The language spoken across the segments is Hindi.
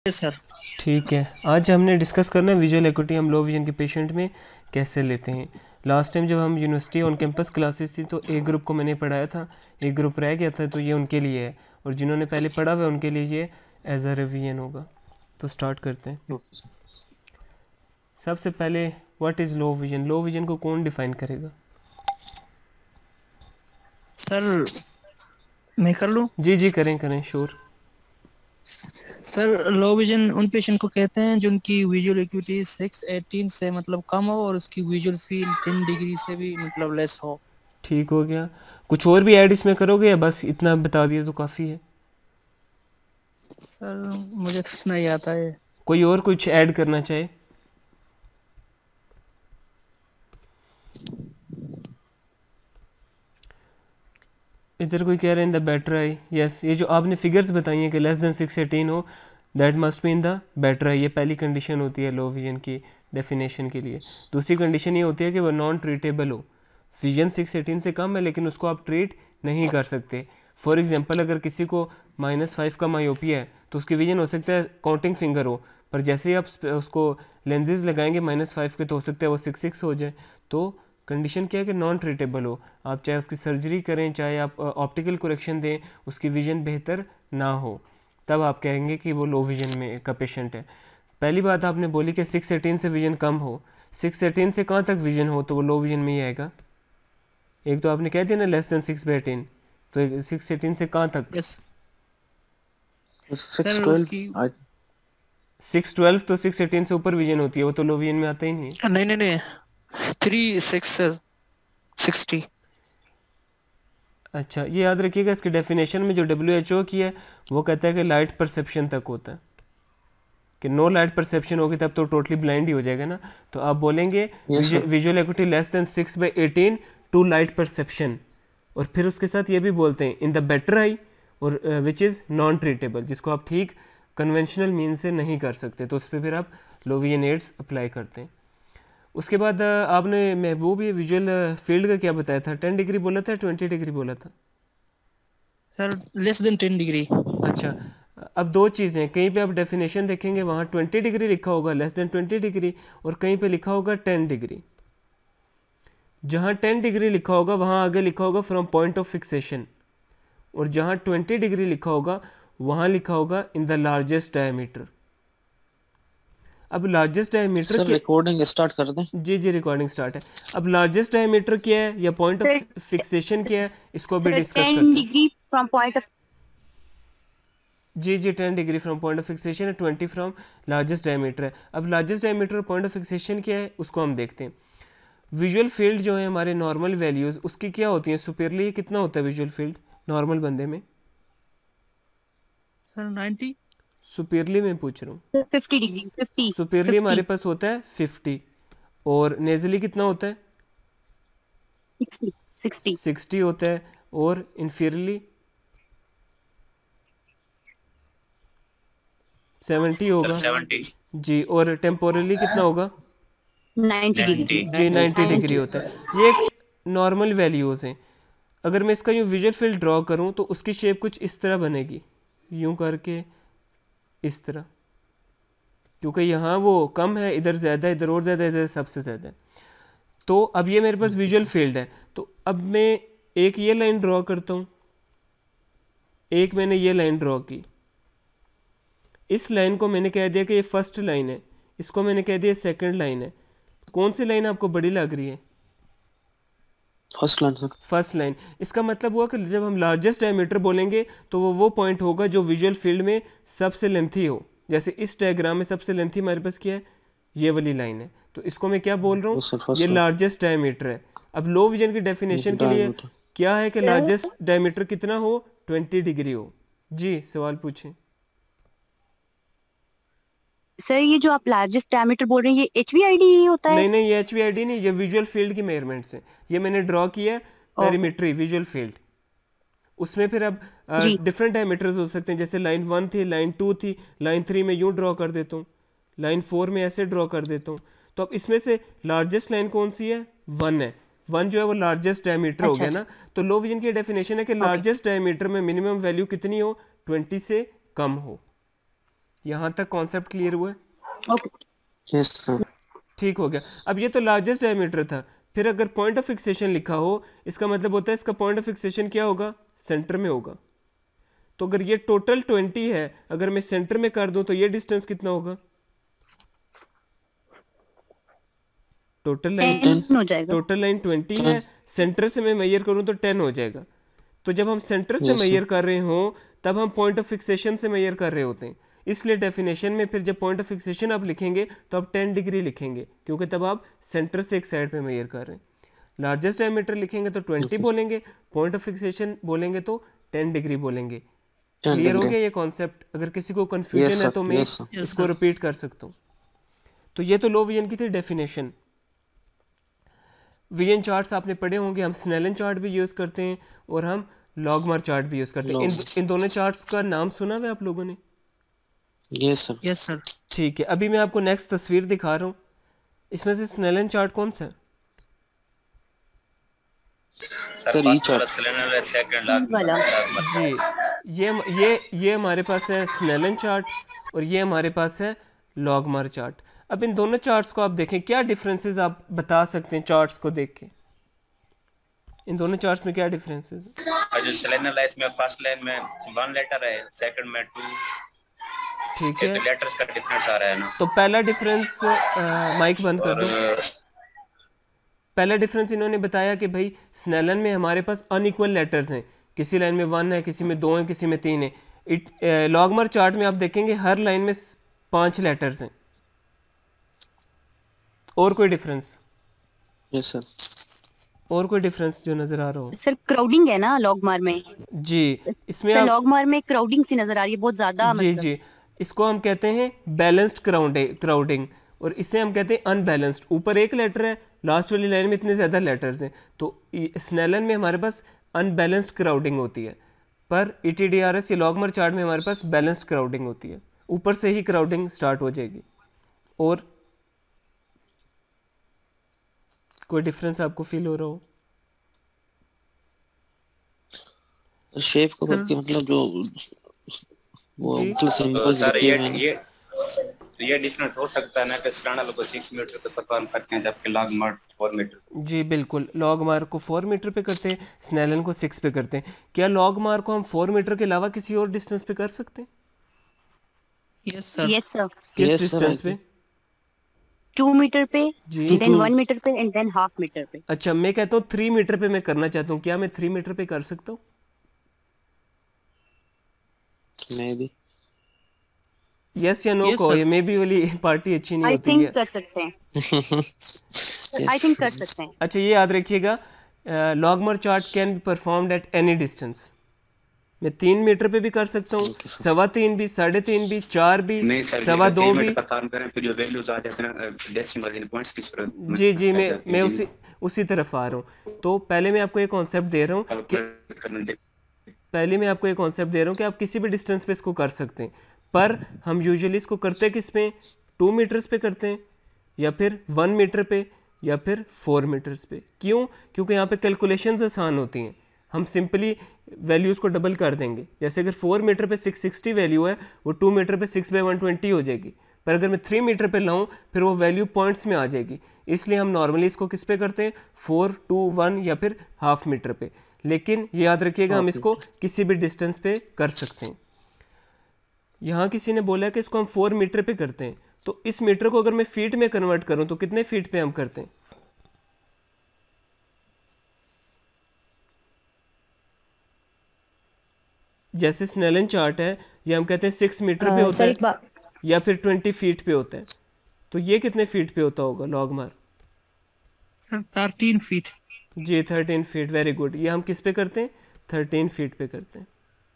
सर। ठीक है, आज हमने डिस्कस करना है विजुअल एकुटी हम लो विजन के पेशेंट में कैसे लेते हैं। लास्ट टाइम जब हम यूनिवर्सिटी ऑन कैंपस क्लासेस थी तो एक ग्रुप को मैंने पढ़ाया था, एक ग्रुप रह गया था, तो ये उनके लिए है, और जिन्होंने पहले पढ़ा हुआ है उनके लिए ये एज अ रिवीजन होगा। तो स्टार्ट करते हैं। सबसे पहले what is low vision? Low vision को कौन डिफाइन करेगा? सर मैं कर लूँ। जी जी, करें करें, श्योर। सर लो विजन उन पेशेंट को कहते हैं जिनकी विजुअल एक्यूटी 6/18 से मतलब कम हो और उसकी विजुअल फील्ड 10 डिग्री से भी मतलब लेस हो। ठीक हो गया। कुछ और भी ऐड इसमें करोगे या बस इतना बता दिया तो काफ़ी है? सर मुझे तो नहीं आता है। कोई और कुछ ऐड करना चाहे? इधर कोई कह रहे हैं in the better eye. Yes, ये जो आपने फिगर्स बताई हैं कि लेस देन 6/18 हो, that must be in the better eye. ये पहली कंडीशन होती है लो विजन की डेफिनेशन के लिए। दूसरी कंडीशन ये होती है कि वो नॉन ट्रीटेबल हो। विजन 6/18 से कम है लेकिन उसको आप ट्रीट नहीं कर सकते। फॉर एग्जांपल, अगर किसी को -5 का मायोपिया है तो उसकी विजन हो सकता है काउंटिंग फिंगर हो, पर जैसे ही आप उसको लेंजेज लगाएंगे -5 के, तो हो सकता है वो 6 हो जाए। तो कंडीशन क्या है कि नॉन ट्रीटेबल हो। आप चाहे उसकी सर्जरी करें, चाहे आप ऑप्टिकल करेक्शन दें, उसकी विजन बेहतर ना हो, तब आप कहेंगे कि वो लो विजन में का पेशेंट है। पहली बात आपने बोली कि 6/18 से विजन कम हो। 6/18 से कहाँ तक विजन हो तो वो लो विजन में ही आएगा। एक तो आपने कह दिया ना लेस देन 6/18, तो 6/18 से कहाँ तक? यस सर 612 उसकी 6/12 तो 6/18 से ऊपर विजन होती है, वो तो लो विजन में आता ही नहीं है। नहीं नहीं नहीं 3/6 60। अच्छा, ये याद रखिएगा, इसके डेफिनेशन में जो WHO की है वो कहता है कि लाइट परसेप्शन तक होता है, कि नो लाइट परसेप्शन होगी तब तो टोटली ब्लाइंड ही हो जाएगा ना। तो आप बोलेंगे yes sir. Visual acuity less than 6/18 to light perception, और फिर उसके साथ ये भी बोलते हैं इन द बेटर आई, और विच इज़ नॉन ट्रीटेबल, जिसको आप ठीक कन्वेंशनल मीन से नहीं कर सकते, तो उस पर फिर आप लोवियन एड्स अप्लाई करते हैं। उसके बाद आपने महबूब ये विजुअल फील्ड का क्या बताया था? 10 डिग्री बोला था, 20 डिग्री बोला था? Sir less than 10 degree. अच्छा, अब दो चीज़ें, कहीं पे आप डेफिनेशन देखेंगे वहाँ 20 डिग्री लिखा होगा, लेस देन 20 डिग्री, और कहीं पे लिखा होगा 10 डिग्री। जहाँ 10 डिग्री लिखा होगा वहाँ आगे लिखा होगा फ्रॉम पॉइंट ऑफ फिक्सेशन, और जहाँ 20 डिग्री लिखा होगा वहाँ लिखा होगा इन द लार्जेस्ट डायमीटर। अब लार्जेस्ट डायमीटर सर के, रिकॉर्डिंग स्टार्ट कर दें। जी जी रिकॉर्डिंग स्टार्ट है। अब लार्जेस्ट डायमीटर क्या है या पॉइंट ऑफ सर फिक्सेशन क्या है, इसको अभी डिस्कस 10 करते हैं। डिग्री फ्रॉम पॉइंट ऑफ जी जी, 10 degree from point of fixation है, 20 फ्रॉम लार्जेस्ट डायमीटर है। अब लार्जेस्ट डायमीटर और पॉइंट ऑफ फिक्सेशन क्या है उसको हम देखते हैं। विजुअल फील्ड जो है हमारे नॉर्मल वैल्यूज़ उसकी क्या होती हैं? सुपीरियरली कितना होता है विजुअल फील्ड नॉर्मल बंदे में? सर 90। सुपीरियरली मैं पूछ रहा हूँ। 50 डिग्री 50 सुपीरियरली हमारे 50 पास होता है 50, और नेजली कितना होता है? 60 60 60 होता है, और इन्फीरियरली 70 होगा। 70। जी, और टेम्पोरली कितना होगा? 90 डिग्री 90। जी 90 डिग्री 90 होता है। ये एक नॉर्मल वैल्यूज़ हैं। अगर मैं इसका यूँ विजुअल फील्ड ड्रॉ करूँ तो उसकी शेप कुछ इस तरह बनेगी, यूँ करके इस तरह, क्योंकि यहाँ वो कम है, इधर ज़्यादा है, इधर और ज़्यादा है, इधर सबसे ज़्यादा है। तो अब ये मेरे पास विजुअल फील्ड है, तो अब मैं एक ये लाइन ड्रॉ करता हूँ, एक मैंने ये लाइन ड्रॉ की, इस लाइन को मैंने कह दिया कि ये फर्स्ट लाइन है, इसको मैंने कह दिया सेकंड लाइन है। कौन सी लाइन आपको बड़ी लग रही है? First line sir. First line. इसका मतलब हुआ कि जब हम लार्जेस्ट डायमीटर बोलेंगे तो वो पॉइंट होगा जो विजुअल फील्ड में सबसे लेंथी हो। जैसे इस डायग्राम में सबसे लेंथी हमारे पास क्या है? ये वाली लाइन है, तो इसको मैं क्या बोल रहा हूँ? यस सर ये फर्स्ट लाइन लार्जेस्ट डायमीटर है। अब लो विजन की डेफिनेशन के लिए डायमीटर। क्या है कि लार्जेस्ट डायमीटर कितना हो? 20 डिग्री हो। जी, सवाल पूछें। सर ये जो आप लार्जेस्ट डायमीटर बोल रहे हैं ये HVID ही होता है? नहीं नहीं, ये HVID नहीं, ये विजुअल फील्ड की मेजरमेंट्स हैं। ये मैंने ड्रॉ किया है ओ, पेरीमेट्री विजुअल फील्ड। उसमें फिर अब जी डिफरेंट डायमीटर्स हो सकते हैं, जैसे लाइन 1 थी, लाइन 2 थी, लाइन 3 में यूँ ड्रॉ कर देता हूँ, लाइन 4 में ऐसे ड्रॉ कर देता हूँ। तो अब इसमें से लार्जेस्ट लाइन कौन सी है? 1 है। 1 जो है वो लार्जेस्ट डायमीटर हो अच्छा गया अच्छा ना। तो लो विजन की डेफिनेशन है कि ओके लार्जेस्ट डायमीटर में मिनिमम वैल्यू कितनी हो? 20 से कम हो। यहाँ तक कॉन्सेप्ट क्लियर हुआ है? ओके। Yes sir. ठीक हो गया। अब ये तो लार्जेस्ट डायमीटर था, फिर अगर पॉइंट ऑफ फिक्सेशन लिखा हो इसका मतलब होता है इसका पॉइंट ऑफ फिक्सेशन क्या होगा, सेंटर में होगा। तो अगर ये टोटल 20 है, अगर मैं सेंटर में कर दूं तो ये डिस्टेंस कितना होगा, टोटल लाइन 10 हो जाएगा। टोटल लाइन 20 है, सेंटर से मैं मेजर करूं तो 10 हो जाएगा। तो जब हम सेंटर से Yes, sir. मेजर कर रहे हो तब हम पॉइंट ऑफ फिक्सेशन से मेजर कर रहे होते हैं, इसलिए डेफिनेशन में फिर जब पॉइंट ऑफ फिक्सेशन आप लिखेंगे तो आप 10 डिग्री लिखेंगे, क्योंकि तब आप सेंटर से एक साइड पे मेजर कर रहे हैं। लार्जेस्ट डायमीटर लिखेंगे तो 20 बोलेंगे, पॉइंट ऑफ फिक्सेशन बोलेंगे तो 10 डिग्री बोलेंगे। 10 क्लियर हो डिग्री। गया ये कॉन्सेप्ट? अगर किसी को कंफ्यूजन Yes, है sir. तो मैं Yes, sir. Yes, इसको sir. रिपीट कर सकता हूँ। तो ये तो लो विजन की थी डेफिनेशन। विजन चार्ट्स आपने पढ़े होंगे, हम स्नेलन चार्ट भी यूज़ करते हैं और हम लॉगमार चार्ट भी यूज़ करते हैं। इन दोनों चार्ट्स का नाम सुना है आप लोगों ने? Yes sir. Yes sir. ठीक है, अभी मैं आपको नेक्स्ट तस्वीर दिखा रहा हूँ। इसमें से स्नेलन चार्ट कौन सा है? Sir E chart. वाला। जी, ये हमारे पास है स्नेलन चार्ट और ये हमारे पास है लॉगमार चार्ट। अब इन दोनों चार्ट्स को आप देखें, क्या डिफरेंसेस आप बता सकते हैं चार्ट्स को देख के? इन दोनों चार्ट्स में क्या डिफरेंसेस है? जो सेलेनल है इसमें फर्स्ट लाइन में 1 लेटर है, सेकंड में 2। ठीक है, लेटर्स का डिफरेंस आ रहा है ना। तो पहला डिफरेंस माइक बंद कर दो। पहला डिफरेंस इन्होंने बताया कि भाई स्नेलन में हमारे पास अनइक्वल लेटर्स हैं, किसी लाइन में 1 है, किसी में 2 है, किसी में 3 है। लॉगमार चार्ट में आप देखेंगे हर लाइन में 5 लेटर्स हैं। और कोई डिफरेंस? Yes sir. और कोई डिफरेंस जो नजर आ रहा हो? सर क्राउडिंग है ना लॉगमार में। जी, इसमें तो आप लॉगमार में क्राउडिंग सी नजर आ रही है बहुत ज्यादा, जी मतलब। जी, इसको हम कहते हैं बैलेंस्ड क्राउडिंग और इसे हम कहते हैं अनबैलेंस्ड। ऊपर एक लेटर है, लास्ट वाली लाइन में इतने ज़्यादा लेटर्स हैं, तो स्नेलन में हमारे पास अनबैलेंस्ड क्राउडिंग होती है, पर ETDRS या लॉगमार चार्ट में हमारे पास बैलेंस्ड क्राउडिंग होती है, ऊपर से ही क्राउडिंग स्टार्ट हो जाएगी। और कोई डिफरेंस आपको फील हो रहा हो? शेप को करके मतलब जो वो जी। मतलब सिंपल सर दिखती है मैंने। ये डिफरेंट हो सकता है ना कि स्टैंडर्ड को 6 मीटर पे परफॉर्म करते हैं जबकि लॉगमार 4 मीटर। जी बिल्कुल, लॉगमार को 4 मीटर पे करते हैं, स्नेलन को 6 पे करते हैं। क्या लॉगमार को हम 4 मीटर के अलावा किसी और डिस्टेंस पे कर सकते हैं? Yes sir. Yes sir. किस Yes, sir, डिस्टेंस I पे? 2 मीटर पे, जी। देन 1 मीटर पे एंड देन हाफ मीटर पे। अच्छा, मैं कहता हूँ 3 मीटर पे मैं करना चाहता हूँ, क्या मैं 3 मीटर पे कर सकता हूँ? Maybe. यस या नो Yes, कहो, sir. ये मे बी वाली पार्टी अच्छी नहीं आई होती थिंक है। कर सकते हैं। आई थिंक कर सकते हैं। अच्छा, ये याद रखिएगा, logMAR chart can be performed at any distance. मैं 3 मीटर पे भी कर सकता हूँ, 3.25 भी, 3.5 भी, 4 भी, नहीं सर, 2.25 भी। परफॉर्म करें फिर जो वैल्यूज आ जाते हैं ना डेसिमल इन पॉइंट्स की सूरत में जी जी, आ मैं जाती मैं हैं। उसी तरफ आ रहा हूँ। तो पहले मैं आपको एक कॉन्सेप्ट दे रहा हूँ कि आप किसी भी डिस्टेंस पे इसको कर सकते हैं, पर हम यूजुअली इसको करते किस पे? 2 मीटर्स पे करते हैं, या फिर 1 मीटर पे, या फिर 4 मीटर्स पे। क्यों? क्योंकि यहाँ पे कैलकुलेशंस आसान होती हैं, हम सिंपली वैल्यूज़ को डबल कर देंगे। जैसे अगर 4 मीटर पे 660 वैल्यू है, वो 2 मीटर पे 6/120 हो जाएगी, पर अगर मैं 3 मीटर पे लाऊं फिर वो वैल्यू पॉइंट्स में आ जाएगी। इसलिए हम नॉर्मली इसको किस पे करते हैं? 4, 2, 1 या फिर हाफ मीटर पे। लेकिन ये याद रखिएगा, हम इसको किसी भी डिस्टेंस पे कर सकते हैं। यहाँ किसी ने बोला है कि इसको हम 4 मीटर पे करते हैं, तो इस मीटर को अगर मैं फीट में कन्वर्ट करूँ तो कितने फीट पे हम करते हैं? जैसे स्नेलन चार्ट है, ये हम कहते हैं 6 मीटर पे होता सर है एक बात, या फिर 20 फीट पे होता है, तो ये कितने फीट पे होता होगा लॉगमार? Sir 13 feet. जी 13 फीट, वेरी गुड। ये हम किस पे करते हैं? 13 फीट पे करते हैं।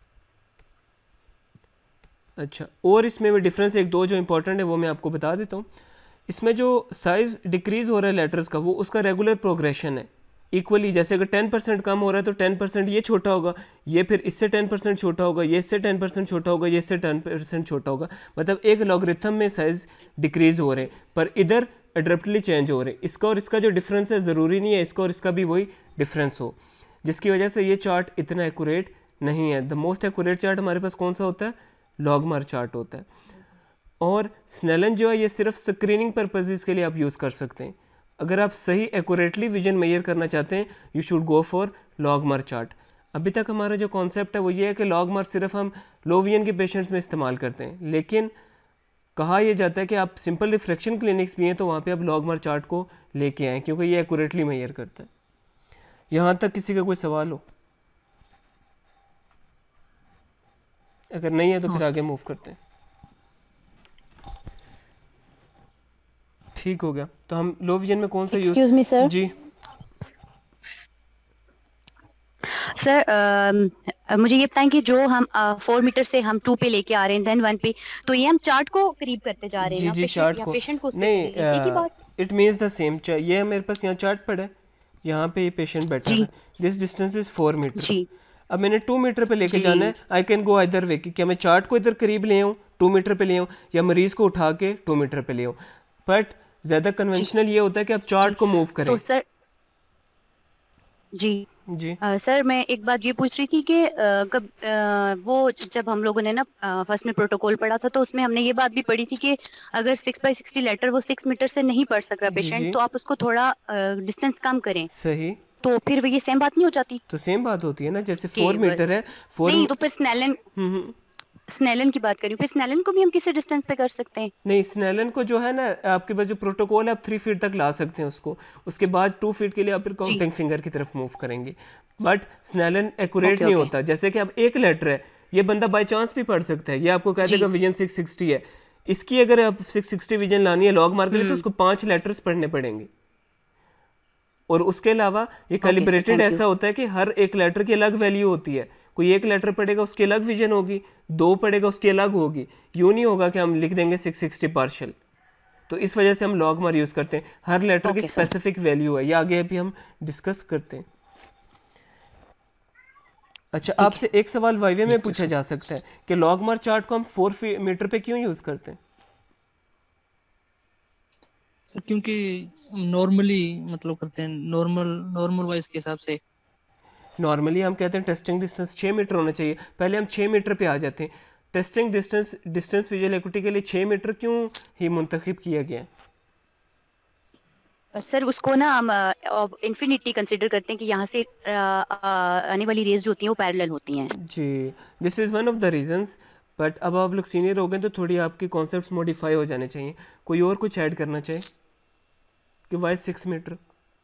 अच्छा, और इसमें भी डिफरेंस एक दो जो इंपॉर्टेंट है वो मैं आपको बता देता हूँ। इसमें जो साइज़ डिक्रीज़ हो रहा है लेटर्स का, वो उसका रेगुलर प्रोग्रेशन है इक्वली। जैसे अगर 10% कम हो रहा है तो 10% ये छोटा होगा, ये फिर इससे 10% छोटा होगा, ये इससे 10% छोटा होगा, ये इससे 10% छोटा होगा। मतलब एक लॉगरिथम में साइज़ डिक्रीज़ हो रहे हैं, पर इधर एड्रप्टली चेंज हो रहे हैं। इसका और इसका जो डिफरेंस है, ज़रूरी नहीं है इसका और इसका भी वही डिफरेंस हो, जिसकी वजह से ये चार्ट इतना एक्यूरेट नहीं है। द मोस्ट एक्यूरेट चार्ट हमारे पास कौन सा होता है? लॉगमार चार्ट होता है। और स्नेलन जो है ये सिर्फ स्क्रीनिंग पर्पसेस के लिए आप यूज़ कर सकते हैं। अगर आप सही एक्यूरेटली विजन मेजर करना चाहते हैं you should go for logMAR chart. अभी तक हमारा जो कॉन्सेप्ट है वो ये है कि लॉगमार सिर्फ हम लो विजन के पेशेंट्स में इस्तेमाल करते हैं, लेकिन कहा यह जाता है कि आप सिंपल रिफ्रैक्शन क्लिनिक्स भी हैं तो वहाँ पे आप लॉगमार चार्ट को लेके आएँ क्योंकि ये एक्यूरेटली मेजर करता है। यहाँ तक किसी का कोई सवाल हो? अगर नहीं है तो फिर आगे मूव करते हैं। ठीक हो गया। तो हम लो विजन में कौन सा यूज? Excuse me sir. जी सर मुझे ये बताएं कि जो हम 4 मीटर से हम 2 पे लेके आ रहे हैं देन 1 पे, तो ये हम चार्ट को करीब करते जा रहे हैं जी ना जी पेशेंट चार्ट या को पेशेंट को उसके नहीं, करीब? एक ही बात। It means the same. ये मेरे पास यहाँ चार्ट पड़ा है, यहाँ पे ये पेशेंट बैठा जी। है, दिस डिस्टेंस इज 4 मीटर। जी अब मैंने 2 मीटर पे लेके जी। जाना है, I can go either way कि क्या मैं चार्ट को इधर करीब ले आऊँ 2 मीटर पे ले आऊँ या मरीज को उठा के 2 मीटर पे ले आऊँ, बट ज़्यादा कन्वेंशनल ये होता है कि आप चार्ट को मूव करें। तो सर जी जी सर मैं एक बात ये पूछ रही थी कि वो जब हम लोगों ने ना फर्स्ट में प्रोटोकॉल पढ़ा था तो उसमें हमने ये बात भी पढ़ी थी कि अगर 6x60 लेटर वो 6 मीटर से नहीं पढ़ सक रहा जी, पेशेंट जी। तो आप उसको थोड़ा डिस्टेंस कम करें, सही, तो फिर वो ये सेम बात नहीं हो जाती? तो सेम बात होती है ना, जैसे कि 4 मीटर बस- है 4 नहीं तो फिर स्नेलन की बात करी, फिर स्नेलन को भी हम किसी डिस्टेंस पे कर सकते हैं? नहीं, स्नेलन को जो है ना आपके पास जो प्रोटोकॉल है आप 3 फीट तक ला सकते हैं उसको, उसके बाद 2 फीट के लिए आप फिर काउंटिंग फिंगर की तरफ मूव करेंगे, बट स्नेलन एक्यूरेट नहीं होता। जैसे कि अब एक लेटर है, ये बंदा बाय चांस भी पढ़ सकता है, ये आपको कह देगा विजन 660 है, इसकी अगर आप 660 विजन लानी है लॉग मार्क के लिए तो उसको 5 लेटर्स पढ़ने पड़ेंगे। और उसके अलावा ये कैलिब्रेटेड ऐसा होता है कि हर एक लेटर की अलग वैल्यू होती है, कोई एक लेटर पढ़ेगा उसकी अलग विजन होगी, 2 पढ़ेगा उसकी अलग होगी, यूँ नहीं होगा कि हम लिख देंगे 660 पार्शल। तो इस वजह से हम लॉग मार यूज़ करते हैं, हर लेटर की स्पेसिफिक वैल्यू है, ये आगे अभी हम डिस्कस करते हैं। अच्छा, आपसे एक सवाल वाईवे में पूछा जा सकता है कि लॉग मार चार्ट को हम 4 मीटर पे क्यों यूज़ करते हैं? क्योंकि नॉर्मली मतलब करते हैं, नॉर्मल वाइज के हिसाब से। नॉर्मली हम कहते हैं टेस्टिंग डिस्टेंस 6 मीटर होना चाहिए, पहले हम 6 मीटर पे आ जाते हैं। टेस्टिंग डिस्टेंस विजुअल एक्यूटी के लिए 6 मीटर क्यों ही मुंतखब किया गया है? सर उसको ना हम इन्फिनिटी कंसिडर करते हैं कि यहाँ से आने वाली रेज जो होती हैं वो पैरेलल होती हैं। जी, this is one of the reasons, but अब आप लोग सीनियर हो गए तो थोड़ी आपके कॉन्सेप्ट्स मॉडिफाई हो जाने चाहिए। कोई और कुछ ऐड करना चाहिए कि वाई 6 मीटर?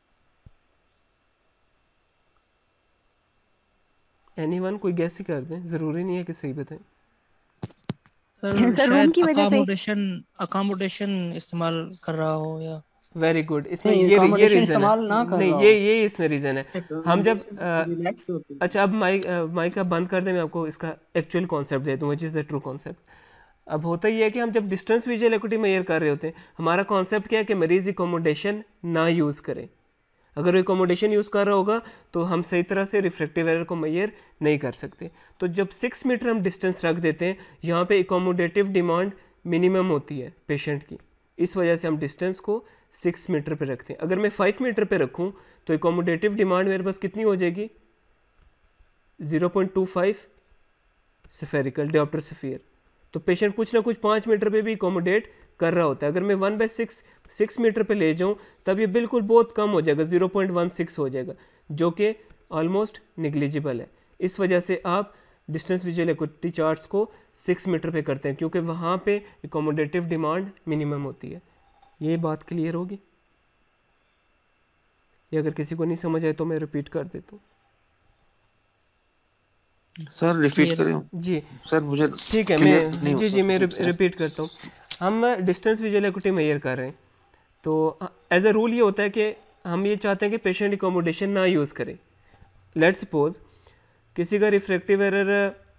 एनीवन कोई गैस ही कर दें, ज़रूरी नहीं है कि सही बताएं। सर रूम शायद की वजह से अकोमोडेशन इस्तेमाल कर रहा हो या वेरी गुड, इसमें नहीं, ये accommodation रीज़न इस्तेमाल है। ना कर नहीं, रहा ये इसमें रीज़न है। हम जब रिलैक्स होती है। अच्छा, अब माइक आप बंद कर दें, मैं आपको इसका एक्चुअल कॉन्सेप्ट दे दूँ, which is the true concept. अब होता ये है कि हम जब डिस्टेंस विजुअल एक्यूटी मेजर कर रहे होते हैं, हमारा कॉन्सेप्ट क्या है कि मरीज एकोमोडेशन ना यूज़ करें। अगर वो एकोमोडेशन यूज़ कर रहा होगा तो हम सही तरह से रिफ्रैक्टिव एरर को मेजर नहीं कर सकते। तो जब 6 मीटर हम डिस्टेंस रख देते हैं, यहाँ पे एकोमोडेटिव डिमांड मिनिमम होती है पेशेंट की, इस वजह से हम डिस्टेंस को 6 मीटर पे रखते हैं। अगर मैं 5 मीटर पे रखूँ तो एकोमोडेटिव डिमांड मेरे पास कितनी हो जाएगी? 0.25 स्फेरिकल डिओप्टर स्फीयर। तो पेशेंट कुछ ना कुछ 5 मीटर पे भी एकोमोडेट कर रहा होता है। अगर मैं 1/6 मीटर पे ले जाऊं तब ये बिल्कुल बहुत कम हो जाएगा, 0.16 हो जाएगा, जो कि ऑलमोस्ट निग्लिजिबल है। इस वजह से आप डिस्टेंस विजुअल एक्यूटी चार्ट्स को 6 मीटर पे करते हैं क्योंकि वहाँ पे एकोमोडेटिव डिमांड मिनिमम होती है। ये बात क्लियर होगी? ये अगर किसी को नहीं समझ आए तो मैं रिपीट कर देता हूँ। सर रिपीट करें जी सर, मुझे ठीक है, clear नहीं मैं हो मैं सकता। रिपीट करता हूँ। हम डिस्टेंस विजुअल एक्यूटी मेजर कर रहे हैं तो एज अ रूल ये होता है कि हम ये चाहते हैं कि पेशेंट एकोमोडेशन ना यूज़ करे। लेट्स सपोज किसी का रिफ्रैक्टिव एरर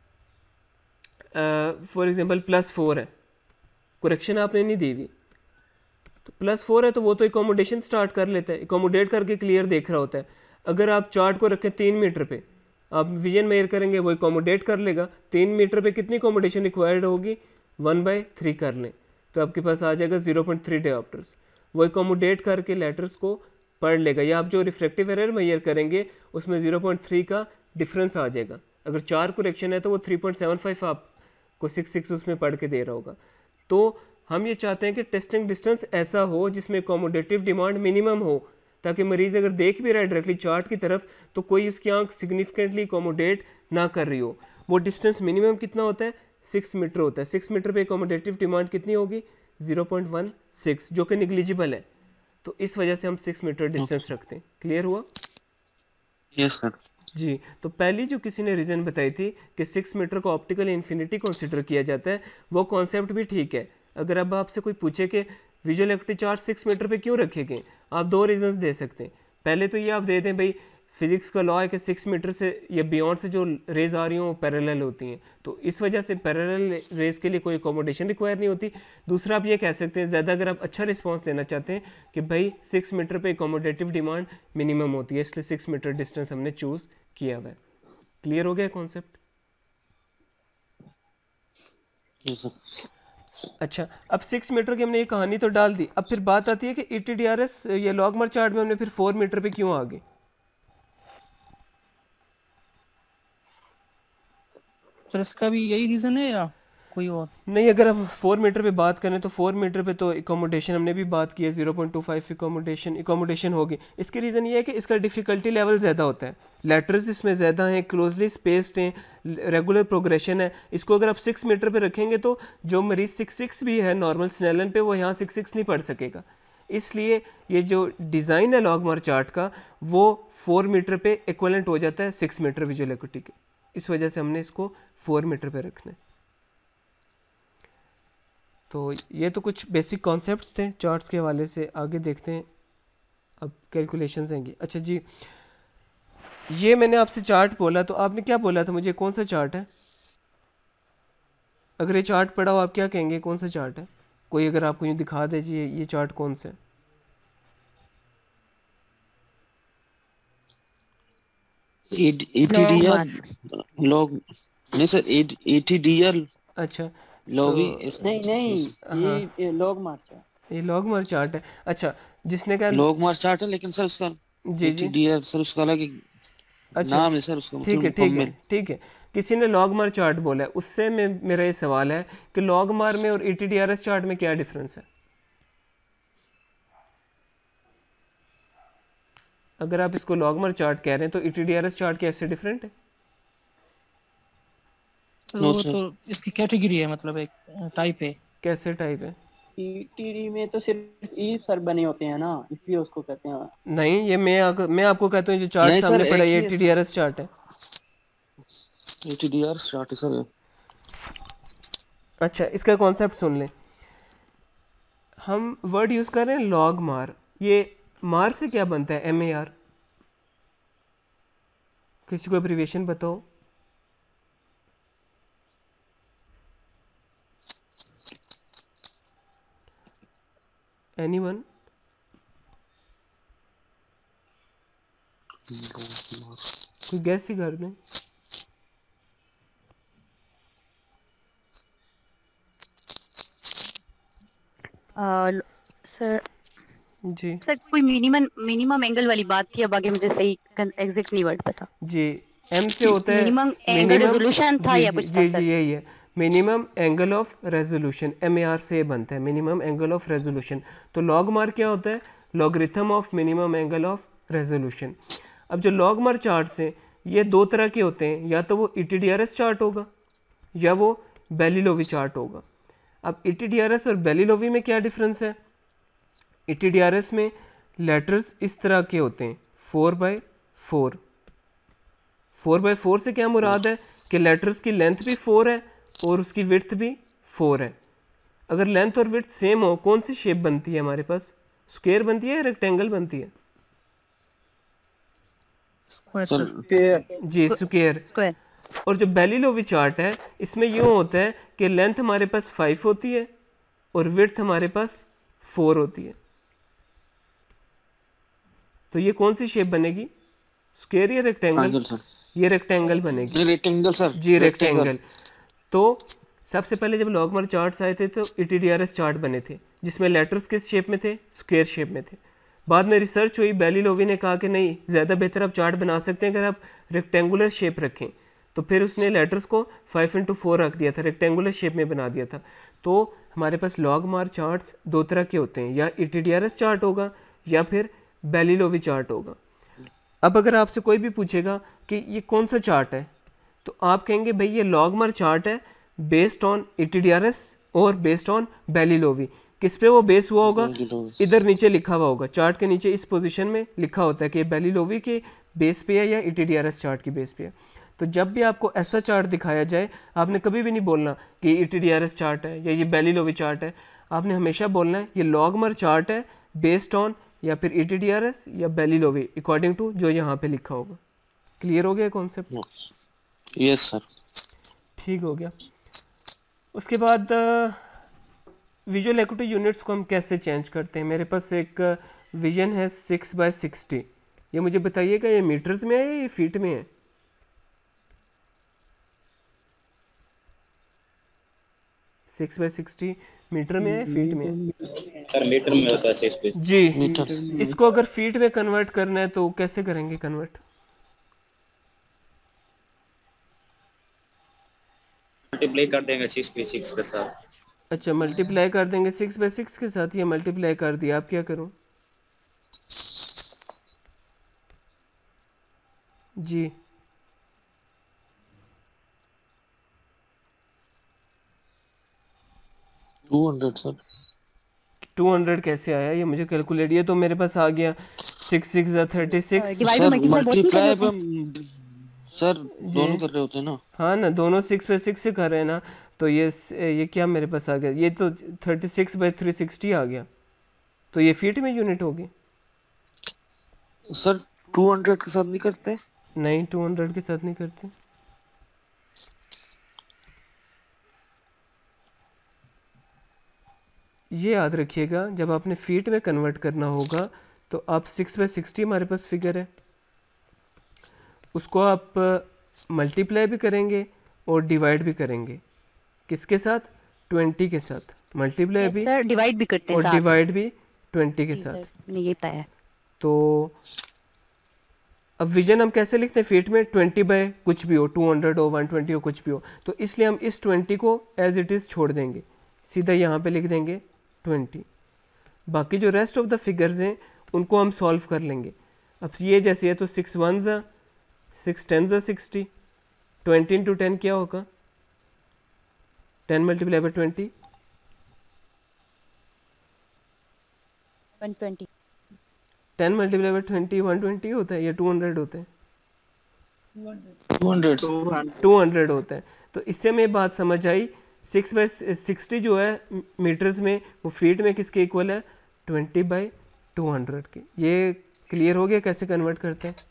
फॉर एग्जांपल +4 है, करेक्शन आपने नहीं दी हुई, तो +4 है तो वो तो एकोमोडेशन स्टार्ट कर लेता है, एकोमोडेट करके क्लियर देख रहा होता है। अगर आप चार्ट को रखें 3 मीटर पे, आप विजन मेजर करेंगे, वो एकोमोडेट कर लेगा। 3 मीटर पे कितनी एकोमोडेशन रिक्वायर्ड होगी? 1/3 कर लें तो आपके पास आ जाएगा 0.3 डायोप्टर्स। वो एकोमोडेट करके लेटर्स को पढ़ लेगा, या आप जो रिफ्रैक्टिव एरर मेजर करेंगे उसमें 0.3 का डिफरेंस आ जाएगा। अगर 4 करेक्शन है तो वो 3.75 आपको 6 उसमें पढ़ के दे रहा होगा। तो हम ये चाहते हैं कि टेस्टिंग डिस्टेंस ऐसा हो जिसमें अकोमोडेटिव डिमांड मिनिमम हो, ताकि मरीज़ अगर देख भी रहा है डायरेक्टली चार्ट की तरफ तो कोई उसकी आंख सिग्निफिकेंटली अकोमोडेट ना कर रही हो। वो डिस्टेंस मिनिमम कितना होता है, 6 मीटर होता है। 6 मीटर पे अकोमोडेटिव डिमांड कितनी होगी, 0.16, जो कि निग्लिजिबल है। तो इस वजह से हम 6 मीटर डिस्टेंस रखते हैं। क्लियर हुआ? Yes sir. जी, तो पहली जो किसी ने रीज़न बताई थी कि 6 मीटर को ऑप्टिकल इन्फिनिटी कंसिडर किया जाता है, वो कॉन्सेप्ट भी ठीक है। अगर अब आपसे कोई पूछे कि विजुअल एक्टिव चार्ट 6 मीटर पे क्यों रखे गए, आप 2 रीजंस दे सकते हैं। पहले तो ये आप दे दें भाई फिजिक्स का लॉ है कि 6 मीटर से या बियॉन्ड से जो रेज आ रही हों वो पैरेलल होती हैं, तो इस वजह से पैरेलल रेज के लिए कोई अकोमोडेशन रिक्वायर नहीं होती। दूसरा आप ये कह सकते हैं, ज़्यादा अगर आप अच्छा रिस्पांस लेना चाहते हैं कि भाई 6 मीटर पे अकोमोडेटिव डिमांड मिनिमम होती है, इसलिए 6 मीटर डिस्टेंस हमने चूज़ किया हुआ है। क्लियर हो गया कॉन्सेप्ट? अच्छा, अब 6 मीटर की हमने ये कहानी तो डाल दी। अब फिर बात आती है कि ETDRS या लॉगमार चार्ट में हमने फिर 4 मीटर पे क्यों आ गए? सर इसका भी यही रीज़न है या कोई और? नहीं, अगर हम 4 मीटर पे बात करें तो 4 मीटर पे तो एकोमोडेशन हमने भी बात की है, 0.25 एकोमोडेशन होगी। इसके रीज़न ये है कि इसका डिफ़िकल्टी लेवल ज़्यादा होता है, लेटर्स इसमें ज़्यादा हैं, क्लोजली स्पेस्ड हैं, रेगुलर प्रोग्रेशन है। इसको अगर आप 6 मीटर पे रखेंगे तो जो मरीज़ 6'6" भी है नॉर्मल स्नेलन पे, वो यहाँ 6'6" नहीं पढ़ सकेगा। इसलिए ये जो डिज़ाइन है लॉगमार चार्ट का वो 4 मीटर पे इक्वलेंट हो जाता है 6 मीटर विजुअल एक्टिविटी के। इस वजह से हमने इसको 4 मीटर पे रखना है। तो ये तो कुछ बेसिक कॉन्सेप्ट्स थे चार्ट्स के हवाले से। आगे देखते हैं, अब कैलकुलेशंस आएंगी। अच्छा जी, ये मैंने आपसे चार्ट बोला तो आपने क्या बोला था मुझे, कौन सा चार्ट है? अगर ये चार्ट पढ़ा हो आप क्या कहेंगे, कौन सा चार्ट है? कोई अगर आपको यूँ दिखा दीजिए ये चार्ट कौन सा है? ATDR लॉग नहीं सर, ATDR अच्छा लॉगी नहीं हाँ, ये लॉगमार चार्ट, ये लॉगमार चार्ट है। अच्छा, जिसने कहा लॉगमार चार्ट है, लेकिन सर उसका जी जी ATDR सर उसका अलग एक अच्छा नाम है सर उसका, ठीक है मतलब ठीक है मुकम्मल। ठीक है। किसी ने लॉगमार चार्ट बोला है, उससे मेरा ये सवाल है कि लॉगमार में और ETDRS चार्ट में क्या डिफरेंस है? अगर आप इसको लॉगमार चार्ट कह रहे हैं तो ETDRS चार्ट कैसे डिफरेंट है? तो वो तो इसकी कैटेगरी है, मतलब एक टाइप है। कैसे टाइप है? टीडी में तो सिर्फ ई सर बने होते हैं ना, इसलिए उसको कहते हैं। नहीं, ये मैं आपको कहता हूँ जो चार्ट नहीं सर, सामने पड़ा एक है ही है ETDRS चार्ट है। ATDR चार्ट है सर। अच्छा, इसका कॉन्सेप्ट सुन लें। हम वर्ड यूज़ कर रहे हैं लॉग मार। ये मार से क्या बनता है, MAR? किसी को एब्रीविएशन बताओ। एनीवन? कोई गैस ही कर दें। सर जी सर कोई मिनिमम एंगल वाली बात थी, अब आगे मुझे सही एग्जैक्ट नहीं वर्ड पता। जी, M से होता है मिनिमम एंगल रेजोल्यूशन था या कुछ था जी सर? जी यही है, minimum angle of resolution, MAR से बनता है, मिनिमम एंगल ऑफ रेजोल्यूशन। तो लॉग मार क्या होता है, logarithm of minimum angle of resolution. अब जो लॉग मार चार्ट्स हैं ये 2 तरह के होते हैं, या तो वो ETDRS चार्ट होगा या वो बेलिलोवी चार्ट होगा। अब ETDRS और बेलिलोवी में क्या डिफरेंस है? ETDRS में लेटर्स इस तरह के होते हैं 4/4। 4/4 से क्या मुराद है कि लेटर्स की लेंथ भी 4 है और उसकी विड्थ भी 4 है। अगर लेंथ और विड्थ सेम हो, कौन सी शेप बनती है हमारे पास? स्क्वायर बनती है या रेक्टेंगल बनती है? जी, स्क्वायर। स्क्वायर। और जो बेलिलोवी चार्ट है इसमें यूँ होता है कि लेंथ हमारे पास 5 होती है और विड्थ हमारे पास 4 होती है। तो ये कौन सी शेप बनेगी, स्क्वायर या रेक्टेंगल? ये रेक्टेंगल बनेगी। रेक्टेंगल सर जी, रेक्टेंगल। तो सबसे पहले जब लॉगमार चार्ट्स आए थे तो ETDRS चार्ट बने थे जिसमें लेटर्स किस शेप में थे, स्क्वायर शेप में थे। बाद में रिसर्च हुई, बेलिलोवी ने कहा कि नहीं, ज़्यादा बेहतर आप चार्ट बना सकते हैं अगर आप रेक्टेंगुलर शेप रखें। तो फिर उसने लेटर्स को 5x4 रख दिया था, रेक्टेंगुलर शेप में बना दिया था। तो हमारे पास लॉग मार चार्ट्स दो तरह के होते हैं, या ETDRS चार्ट होगा या फिर बेली-लोवी चार्ट होगा। अब अगर आपसे कोई भी पूछेगा कि ये कौन सा चार्ट है, तो आप कहेंगे भाई ये लॉग मार चार्ट है बेस्ड ऑन ETDRS और बेस्ड ऑन बेली-लोवी। किस पे वो बेस हुआ होगा? इधर नीचे लिखा हुआ होगा, चार्ट के नीचे इस पोजीशन में लिखा होता है कि बेली-लोवी के बेस पे है या ETDRS चार्ट की बेस पे है। तो जब भी आपको ऐसा चार्ट दिखाया जाए, आपने कभी भी नहीं बोलना कि ETDRS चार्ट है या ये बेली-लोवी चार्ट है, आपने हमेशा बोलना है ये लॉगमर चार्ट है बेस्ड ऑन या फिर ETDRS या बेली-लोवी अकॉर्डिंग टू जो यहाँ पे लिखा होगा। क्लियर हो गया कॉन्सेप्ट? Yes sir. ठीक हो गया। उसके बाद विजुअल एक्यूटी यूनिट्स को हम कैसे चेंज करते हैं? मेरे पास एक विजन है 6/60। ये मुझे बताइएगा ये मीटर्स में है या ये फीट में है? 6/60 मीटर में है फीट में है? सर मीटर में होता है 6 जी। मीटर। इसको अगर फीट में कन्वर्ट करना है तो कैसे करेंगे कन्वर्ट? मल्टीप्लाई कर देंगे 6/6 के साथ। अच्छा, मल्टीप्लाई कर देंगे 6/6 के साथ। ये मल्टीप्लाई कर दिया, आप क्या करूं? जी 200 सर। 200 कैसे आया? ये मुझे कैलकुलेट, ये तो मेरे पास आ गया 6 6 36। डिवाइड सर मल्टीप्लाई बहुत नहीं कर मल्टीप्लाई रहे थे। पे सर दोनों कर रहे होते हैं ना। हाँ ना, दोनों 6/6 से कर रहे हैं ना, तो ये क्या मेरे पास आ गया? ये तो 36/360 आ गया, तो ये फीट में यूनिट होगी। सर 200 के साथ नहीं करते? नहीं, 200 के साथ नहीं करते। ये याद रखिएगा, जब आपने फीट में कन्वर्ट करना होगा तो आप 6/60 हमारे पास फिगर है, उसको आप मल्टीप्लाई भी करेंगे और डिवाइड भी करेंगे। किसके साथ? 20 के साथ। मल्टीप्लाई भी सर डिवाइड भी करते हैं और साथ। डिवाइड भी 20 के जी साथ। सर, मैंने ये बताया। तो अब विजन हम कैसे लिखते हैं फीट में? 20 बाय कुछ भी हो, 200 हो, 120 हो, कुछ भी हो, तो इसलिए हम इस 20 को एज इट इज़ छोड़ देंगे, सीधा यहाँ पे लिख देंगे 20। बाकी जो रेस्ट ऑफ द फिगर्स हैं उनको हम सॉल्व कर लेंगे। अब ये जैसे है तो 6 1 6 10 60, 20 इंटू 10 क्या होगा? 10 मल्टीप्लाई बाई 20 120। 10 मल्टीप्लाई बाई 20 120 होता है या 200 होता है? 200 होता है। तो इससे हमें बात समझ आई, 6/60 जो है मीटर्स में, वो फीट में किसके इक्वल है? 20/200 के। ये क्लियर हो गया कैसे कन्वर्ट करते हैं,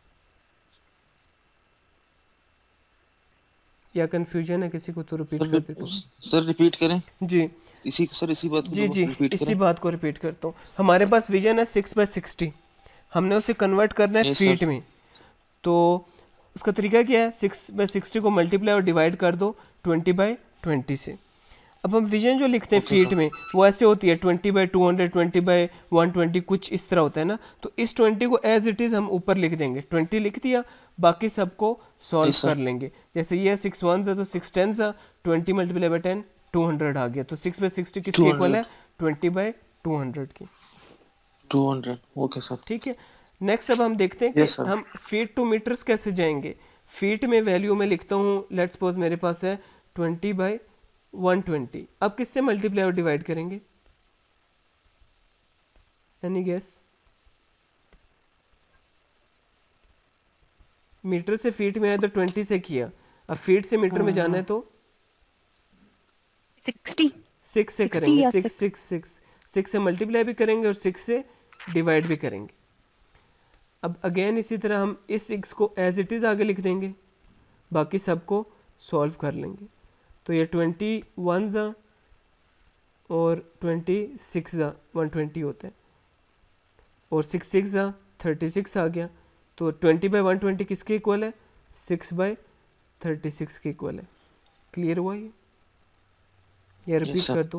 या कंफ्यूजन है किसी को? तो रिपीट कर देता हूँ। सर रिपीट करें जी इसी बात को जी रिपीट इसी करें। बात को रिपीट करता हूँ। हमारे पास विजन है 6/60, हमने उसे कन्वर्ट करना है Yes, फीट sir. में। तो उसका तरीका क्या है? 6/60 को मल्टीप्लाई और डिवाइड कर दो 20/20 से। अब हम विजन जो लिखते हैं Okay, फीट sir. में, वो ऐसे होती है 20/200, 20/120, कुछ इस तरह होता है ना। तो इस 20 को एज इट इज़ हम ऊपर लिख देंगे, 20 लिख दिया, बाकी सबको सॉल्व Yes, sir. कर लेंगे। जैसे ये 6 1 तो 6 10 20 मल्टीप्लाई बाई 10 200 आ गया। तो 6/60 किसके इक्वल है? 20/200 की। 200 ओके सर। ठीक है। नेक्स्ट अब हम देखते हैं कि Yes, sir. हम फीट टू मीटर्स कैसे जाएंगे। फीट में वैल्यू में लिखता हूँ, लेट्स सपोज मेरे पास है 20/120। अब किससे मल्टीप्लाई और डिवाइड करेंगे? Any guess? मीटर से फीट में है तो 20 से किया, अब फीट से मीटर में जाना है तो 60। 6 से 60 करेंगे। या 6 से मल्टीप्लाई भी करेंगे और 6 से डिवाइड भी करेंगे। अब अगेन इसी तरह हम इस 6 को एज इट इज़ आगे लिख देंगे, बाकी सबको सॉल्व कर लेंगे। तो ये 21 और 26 120 होता है, और 6 6 36 आ गया। तो 20/120 किसके इक्वल है? 6/36 के इक्वल है। क्लियर हुआ ये? या रिपीट sir. कर दूं?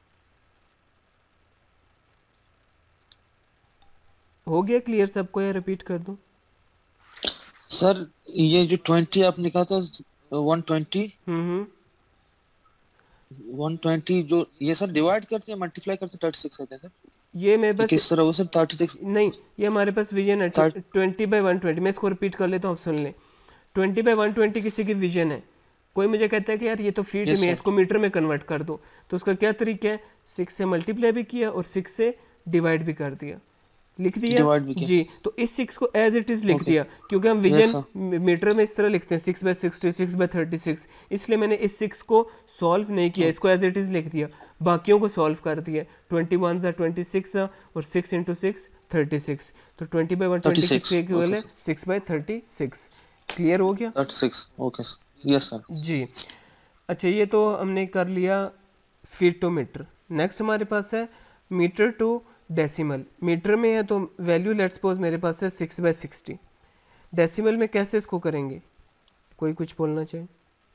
हो गया क्लियर सबको या रिपीट कर दूं? सर ये जो 20 आपने कहा था 120, 120 जो ये सर डिवाइड करते हैं मल्टीप्लाई करते 36 आते हैं सर, ये मेरे कि पास किस तरह वो सर 36 नहीं, ये हमारे पास विजन है 20/120। मैं इसको रिपीट कर लेता हूँ, आप सुन लें। 20/120 किसी की विजन है। कोई मुझे कहता है कि यार ये तो फीट Yes, में है, sir. इसको मीटर में कन्वर्ट कर दो, तो उसका क्या तरीका है? 6 से मल्टीप्लाई भी किया और 6 से डिवाइड भी कर दिया, लिख दिया Divide भी किया। जी। तो इस 6 को एज इट इज लिख Okay, दिया, क्योंकि हम Yes, विजन sir. मीटर में इस तरह लिखते हैं 6/60, 6/36, इसलिए मैंने इस 6 को सॉल्व नहीं किया, इसको एज इट इज लिख दिया, बाकियों को सॉल्व कर दिया। 21 26 और 6 × 6 36, तो 20/120 36, किसके इक्वल है? okay. 6/36। क्लियर हो गया 36 ओके यस सर। जी। अच्छा, ये तो हमने कर लिया फीट टू मीटर। नेक्स्ट हमारे पास है मीटर टू डेसिमल। मीटर में है तो वैल्यू लेट्स सपोज मेरे पास है 6/60। डेसिमल में कैसे इसको करेंगे? कोई कुछ बोलना चाहे?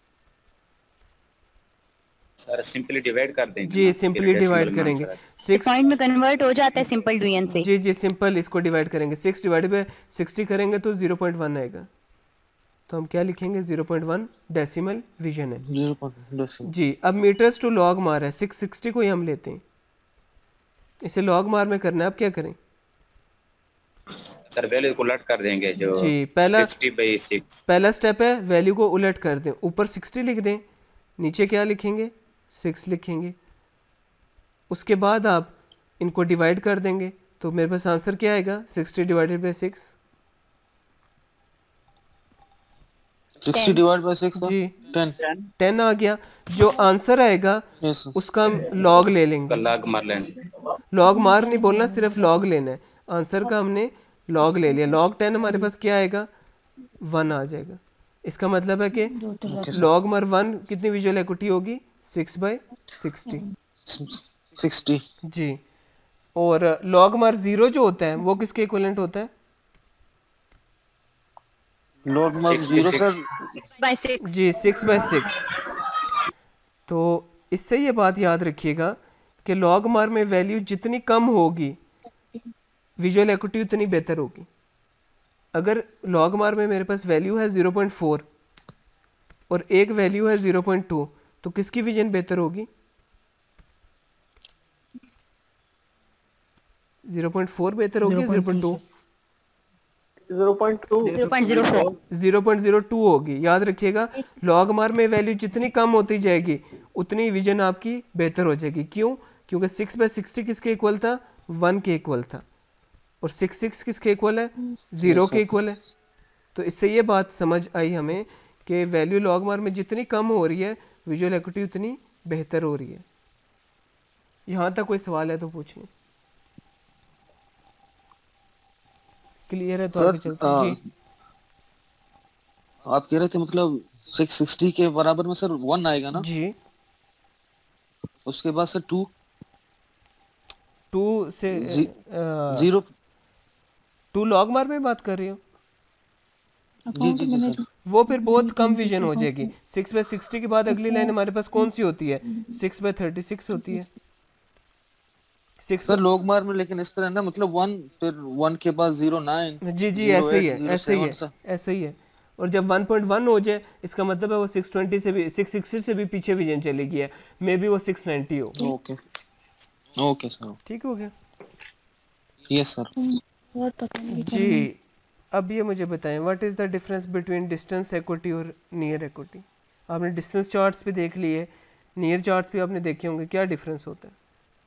सर सिंपली डिवाइड कर देंगे जी ना, सिंपली फिर डिवाइड decimal में करेंगे। answer आ जाएगा। 6 पॉइंट में कन्वर्ट हो जाता है सिंपल डिवीजन से। जी जी सिंपल इसको डिवाइड करेंगे, 6/60 करेंगे तो 0.1 आएगा, तो हम क्या लिखेंगे? 0.1 डेसिमल विजन है 0.10 जी। अब मीटर्स टू लॉग मार है, 660 को ही हम लेते हैं, इसे लॉग मार में करना है। अब क्या करें? सर वैल्यू को उलट कर देंगे, जो जी, पहला 60/6 पहला स्टेप है वैल्यू को उलट कर दें, ऊपर 60 लिख दें, नीचे क्या लिखेंगे? 6 लिखेंगे। उसके बाद आप इनको डिवाइड कर देंगे, तो मेरे पास आंसर क्या आएगा? 60 डिवाइडेड बाई 6 60 डिवाइड बाय 6 जी 10 10 आ गया। जो आंसर आएगा यस सर। उसका हम लॉग ले का लेंगे। लॉग मार लेंगे। लॉग मार नहीं बोलना, सिर्फ लॉग लेना है। आंसर का हमने लॉग ले लिया। लॉग 10 हमारे पास क्या आएगा? 1 आ जाएगा। इसका मतलब है कि लॉग मार 1 कितनी विजुअल इक्विटी होगी? 6/60 60 जी। और लॉग मार 0 जो होता है वो किसके इक्विवेलेंट होता है? लॉग मार 0 सर 6/6 जी 6/6। तो इससे ये बात याद रखिएगा कि लॉग मार में वैल्यू जितनी कम होगी विजुअल इक्विटी उतनी बेहतर होगी। अगर लॉग मार में मेरे पास वैल्यू है 0.4 और एक वैल्यू है 0.2, तो किसकी विजन बेहतर होगी? 0.4 बेहतर होगी, 0.2 0.2 0.04 0.02 होगी। याद रखिएगा लॉग मार में वैल्यू जितनी कम होती जाएगी उतनी विजन आपकी बेहतर हो जाएगी। क्यों? क्योंकि 6/60 किसके इक्वल था? 1 के इक्वल था, और 6 किसके इक्वल है? 0 के इक्वल है। तो इससे ये बात समझ आई हमें कि वैल्यू लॉग मार में जितनी कम हो रही है विजुअल इक्विटी उतनी बेहतर हो रही है। यहाँ तक कोई सवाल है तो पूछिए। क्लियर है तो आगे चलते हैं जी। आप कह रहे थे मतलब 660 के बराबर में सर 1 आएगा ना, जी उसके बाद सर 2 से जी- 0 2 लॉग मार में बात कर रही हो? जी जी जी सर वो फिर बहुत कम विजन हो जाएगी। 6/60 के बाद अगली लाइन हमारे पास कौन सी होती है? 6/36 होती है। 6 सर लॉग मार में लेकिन इस तरह ना मतलब 1 फिर 1 के बाद 09 जी जी ऐसे ही है, 08, ऐसे ही 07 है, सर। ऐसे ही है। और जब 1.1 हो जाए इसका मतलब है वो 620 से भी 660 से भी पीछे विजन चली गई है, मे बी वो 690 हो। ओके ओके सर ठीक हो गया यस सर। जी। अब ये मुझे बताएं what is the difference between distance acuity और नियर इक्विटी? आपने डिस्टेंस चार्ट्स भी देख लिए, नियर चार्ट्स भी आपने देखे होंगे, क्या डिफरेंस होता है?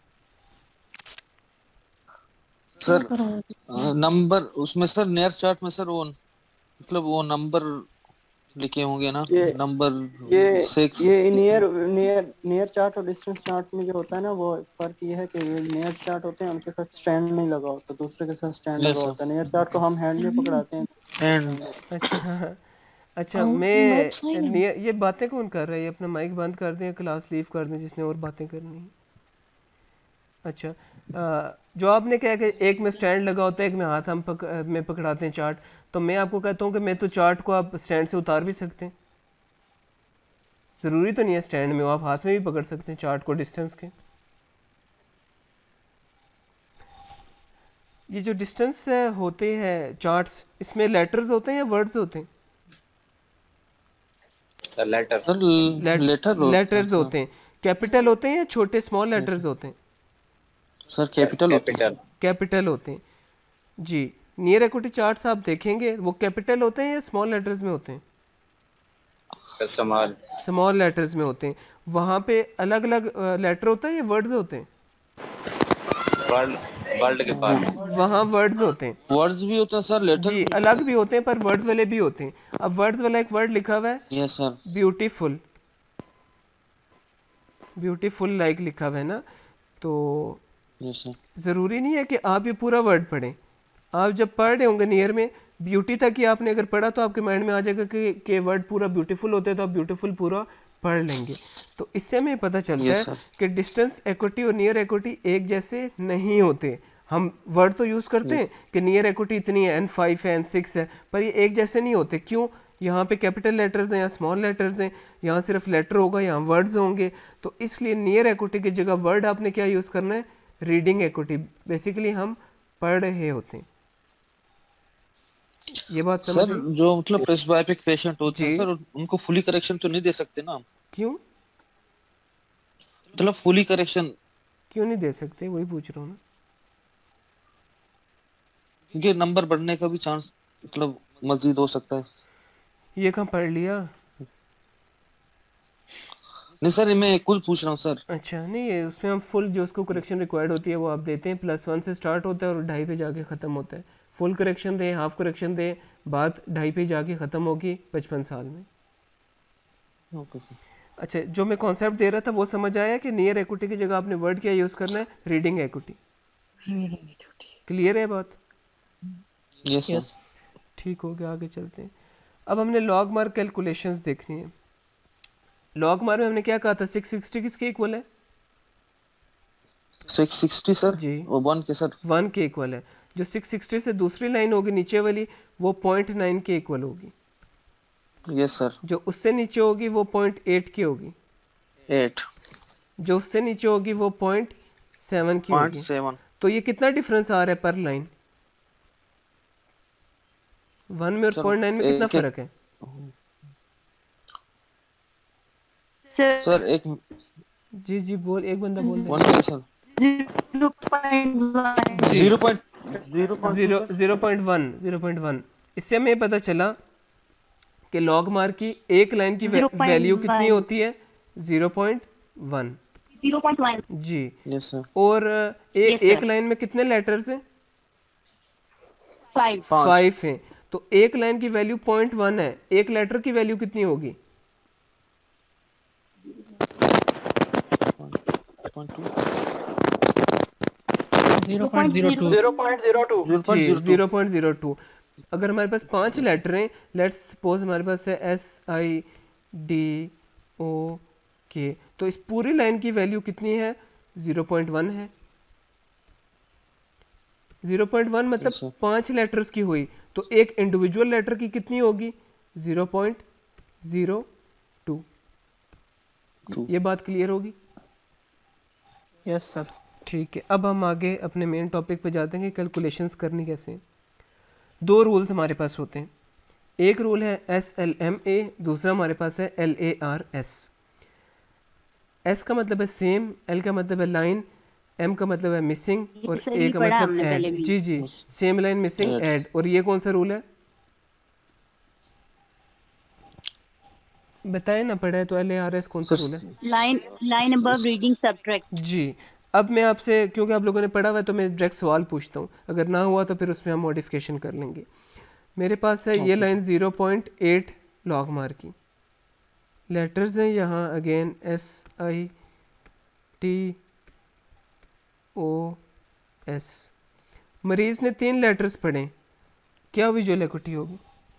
सर नंबर उसमें सर नियर चार्ट में सर वो मतलब वो नंबर लिखे होंगे ना, ये- नंबर ये 6 ये नियर चार्ट और डिस्टेंस चार्ट में जो होता है ना, वो फर्क ये है कि नियर चार्ट होते हैं उनके साथ स्टैंड नहीं लगा होता, दूसरे के साथ स्टैंड Yes, लगा sir. होता है। नियर चार्ट को हम हैंड में पकड़ाते हैं। एंड अच्छा अच्छा। मैं ये बातें कौन कर रहा है? ये अपना माइक बंद कर दें, क्लास लीव कर दें जिसने और बातें करनी है। अच्छा जो आपने कहा कि एक में स्टैंड लगा होता है, एक में हाथ हम में पकड़ाते हैं चार्ट, तो मैं आपको कहता हूँ कि मैं तो चार्ट को आप स्टैंड से उतार भी सकते हैं, ज़रूरी तो नहीं है स्टैंड में हो, आप हाथ में भी पकड़ सकते हैं चार्ट को डिस्टेंस के। ये जो डिस्टेंस होते हैं चार्ट्स, इसमें लेटर्स होते हैं या वर्ड्स होते हैं? Sir letter sir letter letters होते हैं। कैपिटल होते हैं या छोटे स्मॉल लेटर्स होते हैं? सर कैपिटल होते हैं। कैपिटल कैपिटल होते हैं जी। नियर इक्विटी चार्ट्स आप देखेंगे वो कैपिटल होते हैं या स्मॉल लेटर्स में होते हैं? स्मॉल स्मॉल लेटर्स में होते हैं। वहाँ पे अलग अलग लेटर होता है या वर्ड्स होते हैं? वर्ल्ड वर्ल्ड के बाद वहाँ वर्ड्स होते हैं वर्ड्स भी होते हैं सर, लेटर जी, भी। अलग भी होते हैं पर वर्ड्स वाले भी होते हैं। अब वर्ड्स वाला एक वर्ड लिखा हुआ है yes sir. Beautiful, beautiful like लिखा हुआ है ना, तो यस सर। ज़रूरी नहीं है कि आप ये पूरा वर्ड पढ़ें। आप जब पढ़ रहे होंगे नियर में ब्यूटी तक ही आपने अगर पढ़ा तो आपके माइंड में आ जाएगा कि वर्ड पूरा ब्यूटीफुल होते हैं, तो आप ब्यूटीफुल पूरा पढ़ लेंगे। तो इससे हमें पता चलता Yes, है sir. कि डिस्टेंस इक्विटी और नियर इक्विटी एक जैसे नहीं होते। हम वर्ड तो यूज़ करते हैं कि नियर इक्विटी इतनी है, N5 है, N6 है, पर ये एक जैसे नहीं होते। क्यों? यहाँ पे कैपिटल लेटर्स हैं या स्मॉल लेटर्स हैं, यहाँ सिर्फ लेटर होगा, यहाँ वर्ड्स होंगे। तो इसलिए नियर इक्विटी की जगह वर्ड आपने क्या यूज़ करना है? Reading equity. बेसिकली हम पढ़ रहे होते हैं। ये बात समझ सर आई? जो मतलब प्रेस्बायोपिक पेशेंट होते हैं जी। सर, उनको फुली करेक्शन तो नहीं दे सकते ना हम? क्यों मतलब फुली करेक्शन क्यों नहीं दे सकते? वही पूछ रहा हूँ ना। क्योंकि नंबर बढ़ने का भी चांस मतलब मजीद हो सकता है। ये कहाँ पढ़ लिया? नहीं सर, मैं कुछ पूछ रहा हूँ सर। अच्छा नहीं, ये उसमें हम फुल जो उसको करेक्शन रिक्वायर्ड होती है वो आप देते हैं। +1 से स्टार्ट होता है और 2.5 पे जाके ख़त्म होता है। फुल करेक्शन दें, हाफ करेक्शन दें, बात 2.5 पे जाके ख़त्म होगी 55 साल में। Okay sir. अच्छा, जो मैं कॉन्सेप्ट दे रहा था वो समझ आया कि नियर इक्विटी की जगह आपने वर्ड क्या यूज़ करना है? Reading equity. क्लियर है बात? Yes Yes. सर। ठीक हो गया, आगे चलते हैं। अब हमने लॉग मार्क कैलकुलेशंस देखनी है। लॉग मार्क में हमने क्या कहा था? 660 किसके इक्वल है? 660 सर। जी। वो 1 के सर। 1 के इक्वल है। जो 660 से दूसरी लाइन होगी नीचे वाली वो 0.9 के इक्वल होगी। Yes sir. जो उससे नीचे होगी वो 0.8 की होगी। 8 जो उससे नीचे होगी वो 0.7 की होगी। 0.7। तो ये कितना डिफरेंस आ रहा है पर लाइन? 1 में और सर, 0.9 में कितना एक- फर्क है? सर एक जी जी बोल, एक बंदा बोल 1 के सर। 0.0 0.1। इससे हमें पता चला कि लॉग मार्क की एक लाइन की 0.1 वैल्यू कितनी होती है? 0.1 0.1 जी। Yes sir. और Yes, sir. एक लाइन में कितने लेटर्स हैं? 5 5 5 हैं। तो एक लाइन की वैल्यू 0.1 है, एक लेटर की वैल्यू कितनी होगी? 0.02. 0.02 जी 0.02। 0.02। अगर हमारे पास 5 लेटर हैं, लेट्स सपोज हमारे पास है SIDOK, तो इस पूरी लाइन की वैल्यू कितनी है? 0.1 है। 0.1 मतलब Yes, sir. 5 लेटर्स की हुई, तो एक इंडिविजुअल लेटर की कितनी होगी? 0.02। Two. ये बात क्लियर होगी? Yes sir. ठीक है, अब हम आगे अपने मेन टॉपिक पे जाते हैं कि कैलकुलेशंस करनी कैसे हैं। 2 रूल्स हमारे पास होते हैं। एक रूल है SLMA, दूसरा हमारे पास है LARS। S का मतलब है सेम, L का मतलब है लाइन, M का मतलब है मिसिंग ये और सही A का पढ़ा मतलब हमने पहले ऐड। भी। जी जी, same line missing Add. Add. और ये कौन सा रूल है बताएं ना, पढ़ा है तो LARS कौन सा Sir, रूल है? Line above reading subtract. जी। अब मैं आपसे, क्योंकि आप लोगों ने पढ़ा हुआ है, तो मैं डायरेक्ट सवाल पूछता हूँ, अगर ना हुआ तो फिर उसमें हम मॉडिफिकेशन कर लेंगे। मेरे पास है ये Okay, लाइन 0.8 लॉग मार की, लेटर्स हैं यहाँ अगेन SITOS। मरीज ने 3 लेटर्स पढ़े, क्या विजुअल इक्विटी होगी?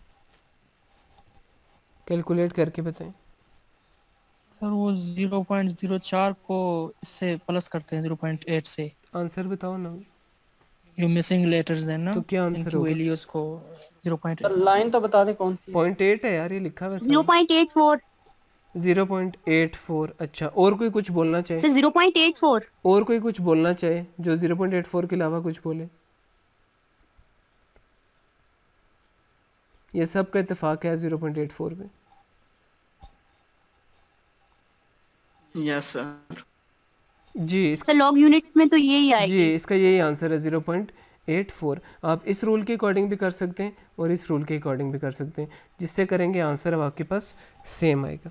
कैलकुलेट करके बताएं। सर वो 0.04 को इससे प्लस करते हैं 0.8 से। आंसर बताओ ना। जो मिसिंग लेटर्स हैं ना, तो क्या आंसर इनकी होगा? वैल्यूज को 0.8। लाइन तो बता दे कौन सी है। 0.8 है यार, ये लिखा हुआ है 0.84 0.84। अच्छा, और कोई कुछ बोलना चाहे? सर 0.84 और कोई कुछ बोलना चाहे जो 0.84 के अलावा कुछ बोले? ये सब का इत्तेफाक है 0.84 पे। Yes sir. जी तो लॉग यूनिट में तो यही जी आएगी। इसका यही आंसर है 0.84। आप इस रूल के अकॉर्डिंग भी कर सकते हैं और इस रूल के अकॉर्डिंग भी कर सकते हैं, जिससे करेंगे आंसर अब आपके पास सेम आएगा।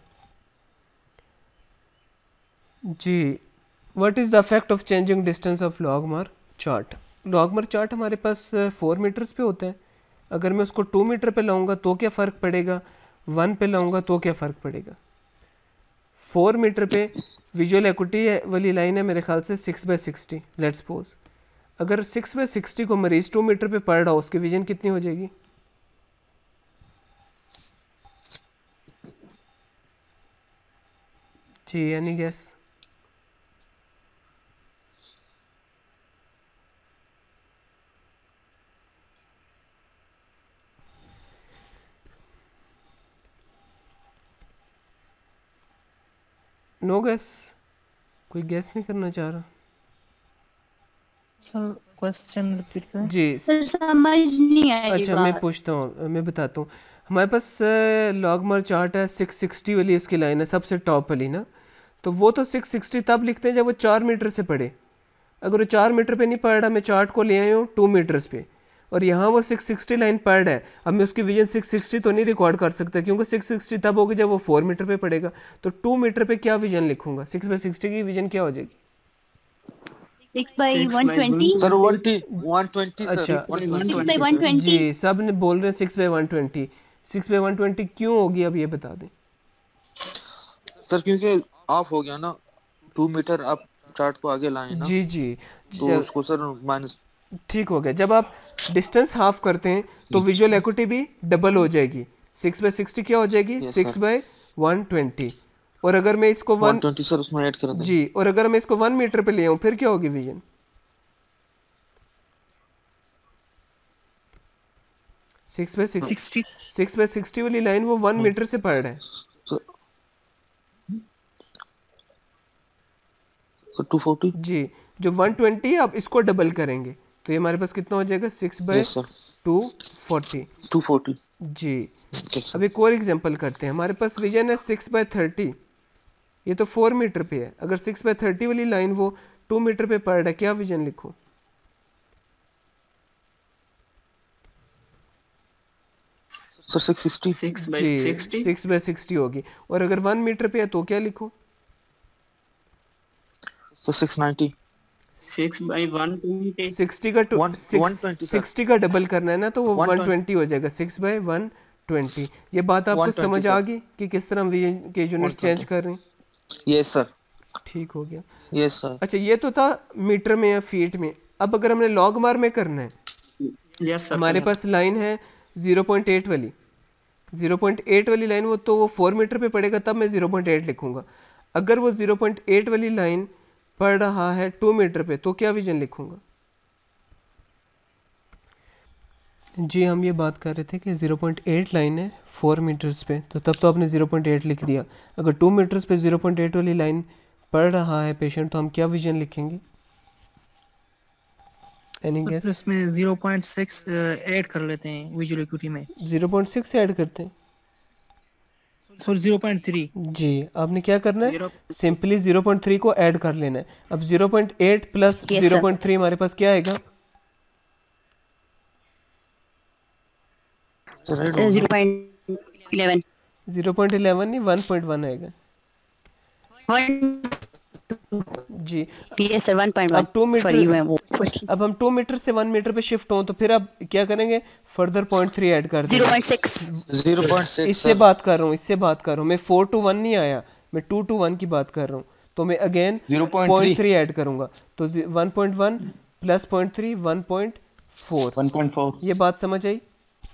जी what is the effect of changing distance of logMAR chart. LogMAR chart हमारे पास 4 मीटर्स पे होता है। अगर मैं उसको 2 मीटर पे लाऊंगा तो क्या फ़र्क पड़ेगा, 1 पे लाऊंगा तो क्या फ़र्क पड़ेगा। 4 मीटर पे विजुअल एक्विटी वाली लाइन है मेरे ख्याल से 6/60। लेट्स सपोज अगर 6/60 को मरीज 2 मीटर पे पढ़ रहा हो, उसकी विजन कितनी हो जाएगी। जी एनी गेस। नो गैस, कोई गैस नहीं करना चाह रहा। सर क्वेश्चन रिपीट करें। जी सर समझ नहीं आई अच्छा मैं बात। पूछता हूँ, मैं बताता हूँ। हमारे पास लॉगमार चार्ट है, 660 वाली इसकी लाइन है सबसे टॉप वाली ना, तो वो तो 660 तब लिखते हैं जब वो 4 मीटर से पढ़े। अगर वो 4 मीटर पे नहीं पढ़ रहा, मैं चार्ट को ले आया हूँ 2 मीटर्स पे और यहाँ वो 660 लाइन पढ़ रहा है, अब मैं उसकी विजन 660 तो नहीं रिकॉर्ड कर सकता क्योंकि 660 तब होगी जब वो 4 मीटर पे पड़ेगा। तो 2 मीटर पे क्या विजन लिखूंगा, 6/60 की विजन क्या हो जाएगी। 6/120। सर 120 सर, अच्छा 6/120। जी सब ने बोल रहे हैं 6/120। 6/120 क्यों होगी अब ये बता दें। सर क्योंकि ऑफ हो गया ना, 2 मीटर आप चार्ट को आगे लाए ना, जी जी तो उसको सर माइनस। ठीक हो गया। जब आप डिस्टेंस हाफ करते हैं तो विजुअल एक्विटी भी डबल हो जाएगी। 6/60 क्या हो जाएगी, Yes, sir. 6/120। और अगर मैं इसको 120 सर उसमें ऐड कर दें। जी और अगर मैं इसको 1 मीटर पे ले आऊँ फिर क्या होगी विजन। 6/60 वाली लाइन वो 1 मीटर से पढ़ रहा है। सर 240। जी जो 120 है आप इसको डबल करेंगे तो ये हमारे पास कितना हो जाएगा, 6/240। 240। जी अब एक और एग्जांपल करते हैं। हमारे पास विजन है 6/30, ये तो 4 मीटर पे है। अगर 6/30 वाली लाइन वो 2 मीटर पे पड़ रहा है, क्या विजन लिखूं। सर 660। 6/60। 6/60 होगी। और अगर 1 मीटर पे है तो क्या लिखूं। सर 690। 6/120। 60 का 120 सर। 60 का डबल करना है ना तो वो 120 120 हो जाएगा। 6/120। ये बात आपको 120 समझ सर। आ गई कि किस तरह हम विजन के यूनिट चेंज कर रहे हैं। Yes sir. ठीक हो गया। Yes sir. अच्छा ये तो था मीटर में या फीट में। अब अगर हमने लॉग मार में करना है, यस सर। हमारे पास लाइन है 0.8 वाली। 0.8 वाली लाइन वो तो वो 4 मीटर पे पड़ेगा, तब मैं 0.8 लिखूंगा। अगर वो 0.8 वाली लाइन पड़ रहा है 2 मीटर पे तो क्या विजन लिखूंगा। जी हम ये बात कर रहे थे कि 0.8 लाइन है 4 मीटर्स पे, तो तब तो आपने 0.8 लिख दिया। अगर 2 मीटर्स पे 0.8 वाली लाइन पढ़ रहा है पेशेंट तो हम क्या विजन लिखेंगे। Any guess. इसमें 0.6 ऐड कर लेते हैं विजुअल एक्यूटी में। 0.6 ऐड करते हैं। सॉरी 0.3। जी आपने क्या करना है, सिंपली 0.3 को ऐड कर लेना है। अब 0.8 प्लस 0.3 हमारे पास क्या आएगा। 0.11। 0.11 नहीं 1.1 आएगा। जी यस सर 1.1। अब 2 मीटर सॉरी मैं वो अब हम 2 मीटर से 1 मीटर पे शिफ्ट हों तो फिर अब क्या करेंगे, फर्दर 0.3 ऐड कर देंगे। 0.6। इससे बात कर रहा हूँ, इससे बात कर रहा हूँ मैं। 4 to 1 नहीं आया, मैं 2 to 1 की बात कर रहा हूँ। तो मैं अगेन 0.3 ऐड करूंगा तो 1.1 प्लस 0.3 1.4। ये बात समझ आई।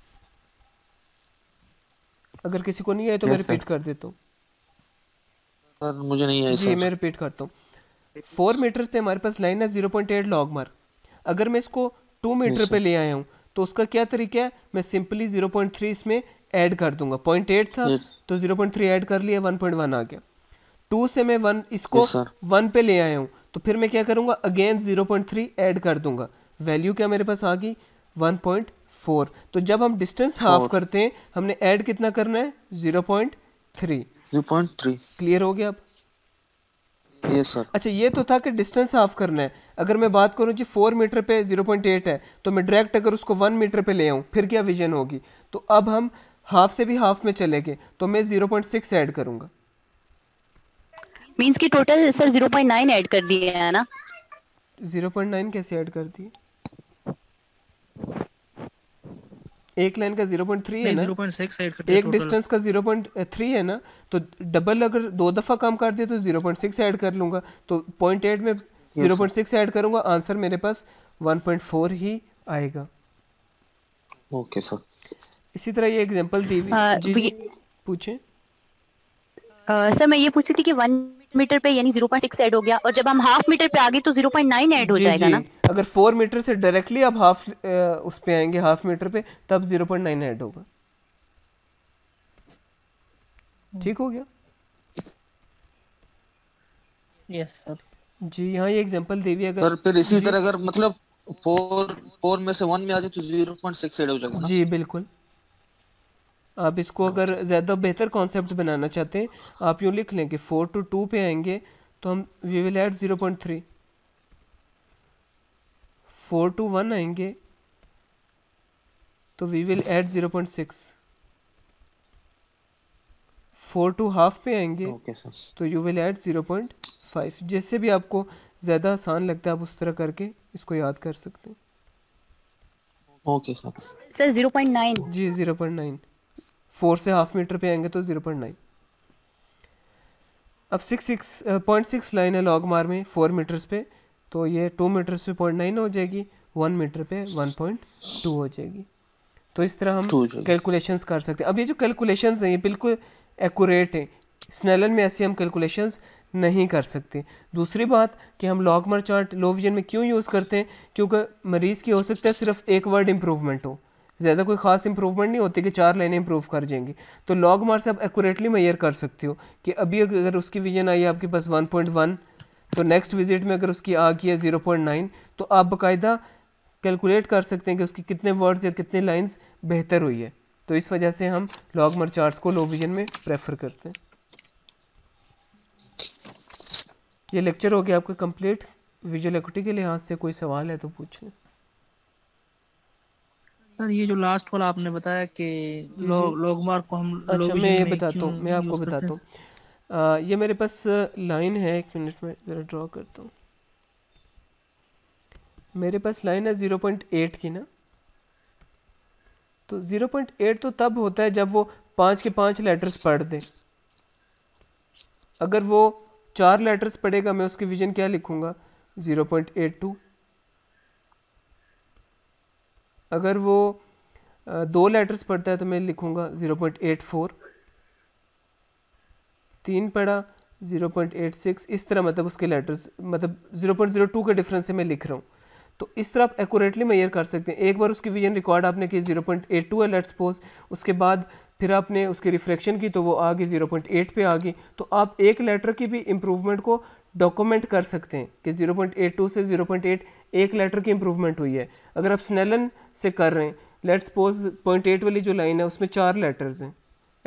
अगर किसी को नहीं आए तो मैं रिपीट कर देता हूँ। सर मुझे नहीं है जी मैं रिपीट करता हूँ। 4 मीटर पे हमारे पास लाइन है 0.8 लॉग मार। अगर मैं इसको 2 मीटर पे ले आया हूँ तो उसका क्या तरीका है, मैं सिंपली 0.3 इसमें ऐड कर दूंगा। 0.8 था तो 0.3 ऐड कर लिया, 1.1 आ गया। 2 से मैं 1 इसको 1 पे ले आया हूँ तो फिर मैं क्या करूँगा, अगेन 0.3 ऐड कर दूंगा। वैल्यू क्या मेरे पास आ गई 1.4। तो जब हम डिस्टेंस हाफ करते हैं हमने ऐड कितना करना है 0.3। 0.3। क्लियर हो गया अब। Yes sir. अच्छा, ये तो था कि डिस्टेंस हाफ करना है। अगर मैं बात करूँ जी 4 मीटर पे 0.8 है, तो मैं डायरेक्ट अगर उसको 1 मीटर पे ले आऊँ फिर क्या विजन होगी? तो अब हम हाफ से भी हाफ में चले गए, तो मैं 0.6 ऐड करूँगा। मींस कि टोटल सर 0.9 ऐड कर दिए है ना? 0.9 कैसे ऐड कर दिए? एक लाइन का 0.3 है नहीं ना, 0.6 ऐड कर दिया एक टोटल। डिस्टेंस का 0.3 है ना, तो डबल अगर 2 दफ़ा कम कर दिया तो 0.6 ऐड कर लूँगा, तो 0.8 में 0.6 ऐड करूँगा, आंसर मेरे पास 1.4 ही आएगा। Okay sir. इसी तरह ये एग्जांपल दी हुई जी जी पूछें। सर मैं ये पूछ रही थी कि 1 मीटर पे यानी 0.6 ऐड हो गया, और जब हम हाफ मीटर पे आ गए तो 0.9 ऐड हो जी जाएगा जी, ना? अगर 4 मीटर से डायरेक्टली आप हाफ उस पे आएंगे, हाफ मीटर पे, तब 0.9 ऐड होगा। ठीक हो गया? Yes sir. जी, यहाँ ये एग्जांपल दी हुई है। सर अगर फिर इसी जी तरह अगर मतलब 4 में से 1 में आ जाए तो 0.6 ऐड हो जाएगा ना? जी बिल्कुल। आप इसको अगर ज़्यादा बेहतर कॉन्सेप्ट बनाना चाहते हैं, आप यूँ लिख लें कि 4 to 2 पे आएंगे तो हम वी विल ऐड 0.3, 4 to 1 आएंगे तो we will add 0.6, 4 to half पे आएंगे ओके सर। तो यू विल ऐड 0.5। जैसे भी आपको ज़्यादा आसान लगता है आप उस तरह करके इसको याद कर सकते हैं। Okay sir. सर 0.9। जी 0.9, 4 से हाफ मीटर पे आएंगे तो 0.9। अब 0.6 लाइन है लॉग मार में 4 मीटर्स पे, तो ये 2 मीटर्स पे 0.9 हो जाएगी, 1 मीटर पे 1.2 हो जाएगी। तो इस तरह हम कैलकुलेशंस कर सकते हैं। अब ये जो कैलकुलेशंस हैं ये बिल्कुल एक्यूरेट हैं, स्नेलन में ऐसे हम कैलकुलेशंस नहीं कर सकते। दूसरी बात कि हम लॉगमार चार्ट लो विजन में क्यों यूज़ करते हैं, क्योंकि मरीज़ की हो सकता है सिर्फ एक वर्ड इंप्रूवमेंट हो, ज़्यादा कोई ख़ास इंप्रूवमेंट नहीं होती कि 4 लाइनें इंप्रूव कर जाएंगी। तो लॉगमार से आप एक्यूरेटली मेजर कर सकते हो कि अभी अगर उसकी विजन आई है आपके पास 1.1, तो नेक्स्ट विजिट में अगर उसकी आ गई है 0.9, तो आप बाकायदा कैलकुलेट कर सकते हैं कि उसकी कितने वर्ड्स या कितने लाइंस बेहतर हुई है। तो इस वजह से हम लॉगमार चार्ट्स को लो विजन में प्रेफर करते हैं। ये लेक्चर हो गया आपका कंप्लीट। विजुअल एक्टिविटी के लिहाज से कोई सवाल है तो पूछें। सर ये जो लास्ट वाला आपने बताया कि लॉगमार्क को हम लो अच्छा, मैं विजन ये में बताता क्यों हूँ, मैं आपको यूज करते बताता हैं? हूँ। ये मेरे पास लाइन है, एक मिनट में ज़रा ड्रॉ करता हूँ। मेरे पास लाइन है 0.8 की ना, तो 0.8 तो तब होता है जब वो 5 के 5 लेटर्स पढ़ दे। अगर वो 4 लेटर्स पढ़ेगा मैं उसकी विजन क्या लिखूंगा, 0.82। अगर वो 2 लेटर्स पढ़ता है तो मैं लिखूंगा 0.84। 3 पढ़ा 0.86। इस तरह मतलब उसके लेटर्स मतलब 0.02 के डिफरेंस से मैं लिख रहा हूँ। तो इस तरह आप एक्यूरेटली मेजर कर सकते हैं। एक बार उसकी विजन रिकॉर्ड आपने की 0.82 है लेट्स सपोज, उसके बाद फिर आपने उसकी रिफ्लेक्शन की तो वो आ गई 0.8 पे आ गई, तो आप एक लेटर की भी इम्प्रूवमेंट को डॉक्यूमेंट कर सकते हैं कि 0.82 से 0.8 एक लेटर की इम्प्रूवमेंट हुई है। अगर आप स्नेलन से कर रहे हैं, लेट्स सपोज 0.8 वाली जो लाइन है उसमें 4 लेटर्स हैं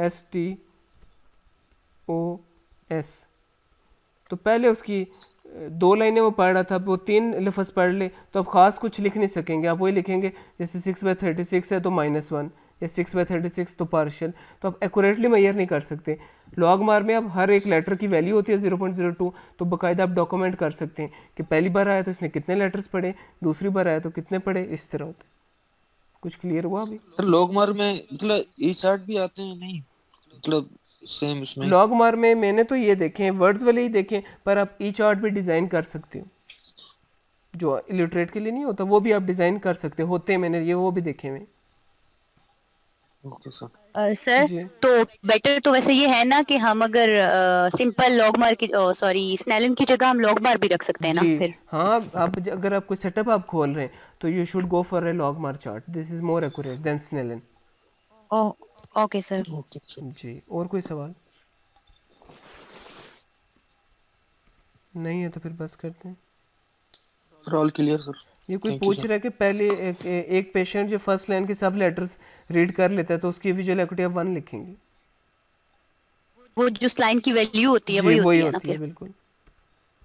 STOS, तो पहले उसकी 2 लाइनें वो पढ़ रहा था, अब वो 3 लफ्ज़ पढ़ ले तो अब ख़ास कुछ लिख नहीं सकेंगे। आप वही लिखेंगे जैसे 6/36 है तो -1 या 6/36 तो पार्शियल, तो आप एक्यूरेटली मेजर नहीं कर सकते। लॉगमार में अब हर एक लेटर की वैल्यू होती है 0.02, तो बाकायदा आप डॉक्यूमेंट कर सकते हैं कि पहली बार आया तो इसने कितने लेटर्स पढ़े, दूसरी बार आया तो कितने पढ़े, इस तरह होता है। कुछ क्लियर हुआ अभी? सर लॉगमार में मतलब ई चार्ट भी आते हैं नहीं, मतलब सेम इसमें? लॉगमार में मैंने तो ये देखे हैं, वर्ड्स वाले ही देखे, पर आप ई चार्ट भी डिज़ाइन कर सकते हो। जो इलिटरेट के लिए नहीं होता वो भी आप डिज़ाइन कर सकते होते हैं, मैंने ये वो भी देखे हुए। Okay sir. सर जी तो बेटर तो वैसे ये है ना कि हम अगर सिंपल लॉगमार की सॉरी स्नेलन की जगह हम लॉगमार भी रख सकते हैं ना जी फिर? हाँ, आप अगर आप कोई सेटअप आप खोल रहे हैं तो you should go for a logMAR chart, this is more accurate than Snellen. Okay sir. Okay जी, और कोई सवाल नहीं है तो फिर बस करते हैं। Sir all clear sir. ये कोई Thank you, पूछ sir. रहा है कि पहले एक पेशेंट जो फर्स्ट लाइन के सब लेटर्स रीड कर लेता है तो उसकी विजुअल एक्टिविटी आप 1 लिखेंगे। वो जो लाइन की वैल्यू होती है जी वही वही होती है ना होती है फिर? बिल्कुल।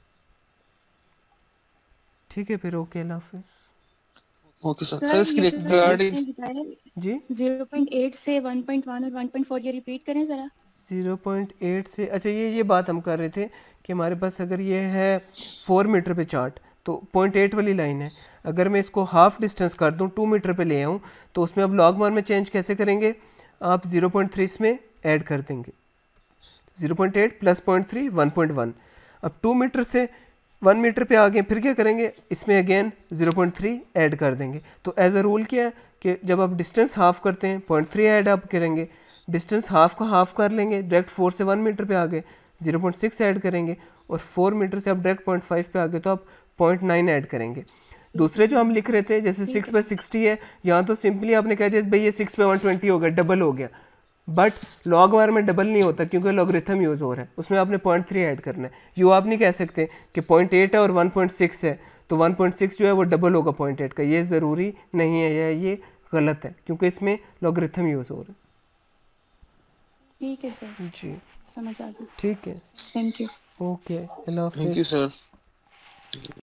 ठीक है फिर, ओके, अल्लाह हाफिज़। Okay sir. सर इसकी रिकॉर्डिंग जी 0.8 से 1.1 और 1.4 ये रिपीट करें जरा। 0.8 से, अच्छा ये बात हम कर रहे थे कि हमारे पास अगर ये है 4 मीटर पे चार्ट तो 0.8 वाली लाइन है, अगर मैं इसको हाफ डिस्टेंस कर दूं 2 मीटर पे ले आऊं तो उसमें अब लॉग मार में चेंज कैसे करेंगे, आप 0.3 इसमें ऐड कर देंगे, 0.8 प्लस 0.3 1.1। अब 2 मीटर से 1 मीटर पे आ गए, फिर क्या करेंगे, इसमें अगेन 0.3 ऐड कर देंगे। तो एज अ रूल क्या है कि जब आप डिस्टेंस हाफ करते हैं 0.3 ऐड आप करेंगे, डिस्टेंस हाफ का हाफ कर लेंगे, डायरेक्ट 4 से 1 मीटर पे आ गए 0.6 ऐड करेंगे, और 4 मीटर से आप डायरेक्ट 0.5 पे आ गए तो आप 0.9 ऐड करेंगे। दूसरे जो हम लिख रहे थे जैसे 6/60 है, यहाँ तो सिंपली आपने कह दिया भाई ये 6/120 हो गया, डबल हो गया, बट लॉग वार में डबल नहीं होता क्योंकि लॉगरिथम यूज़ हो रहा है, उसमें आपने 0.3 ऐड करना है। यूँ आप नहीं कह सकते कि 0.8 है और 1.6 है तो 1.6 जो है वो डबल होगा 0.8 का, ये ज़रूरी नहीं है या ये गलत है क्योंकि इसमें लॉगरिथम यूज़ हो रहा है। ठीक है सर, जी समझ आ गया। ठीक है, थैंक यू। ओके, अल्लाह हाफिज़। Thank you sir.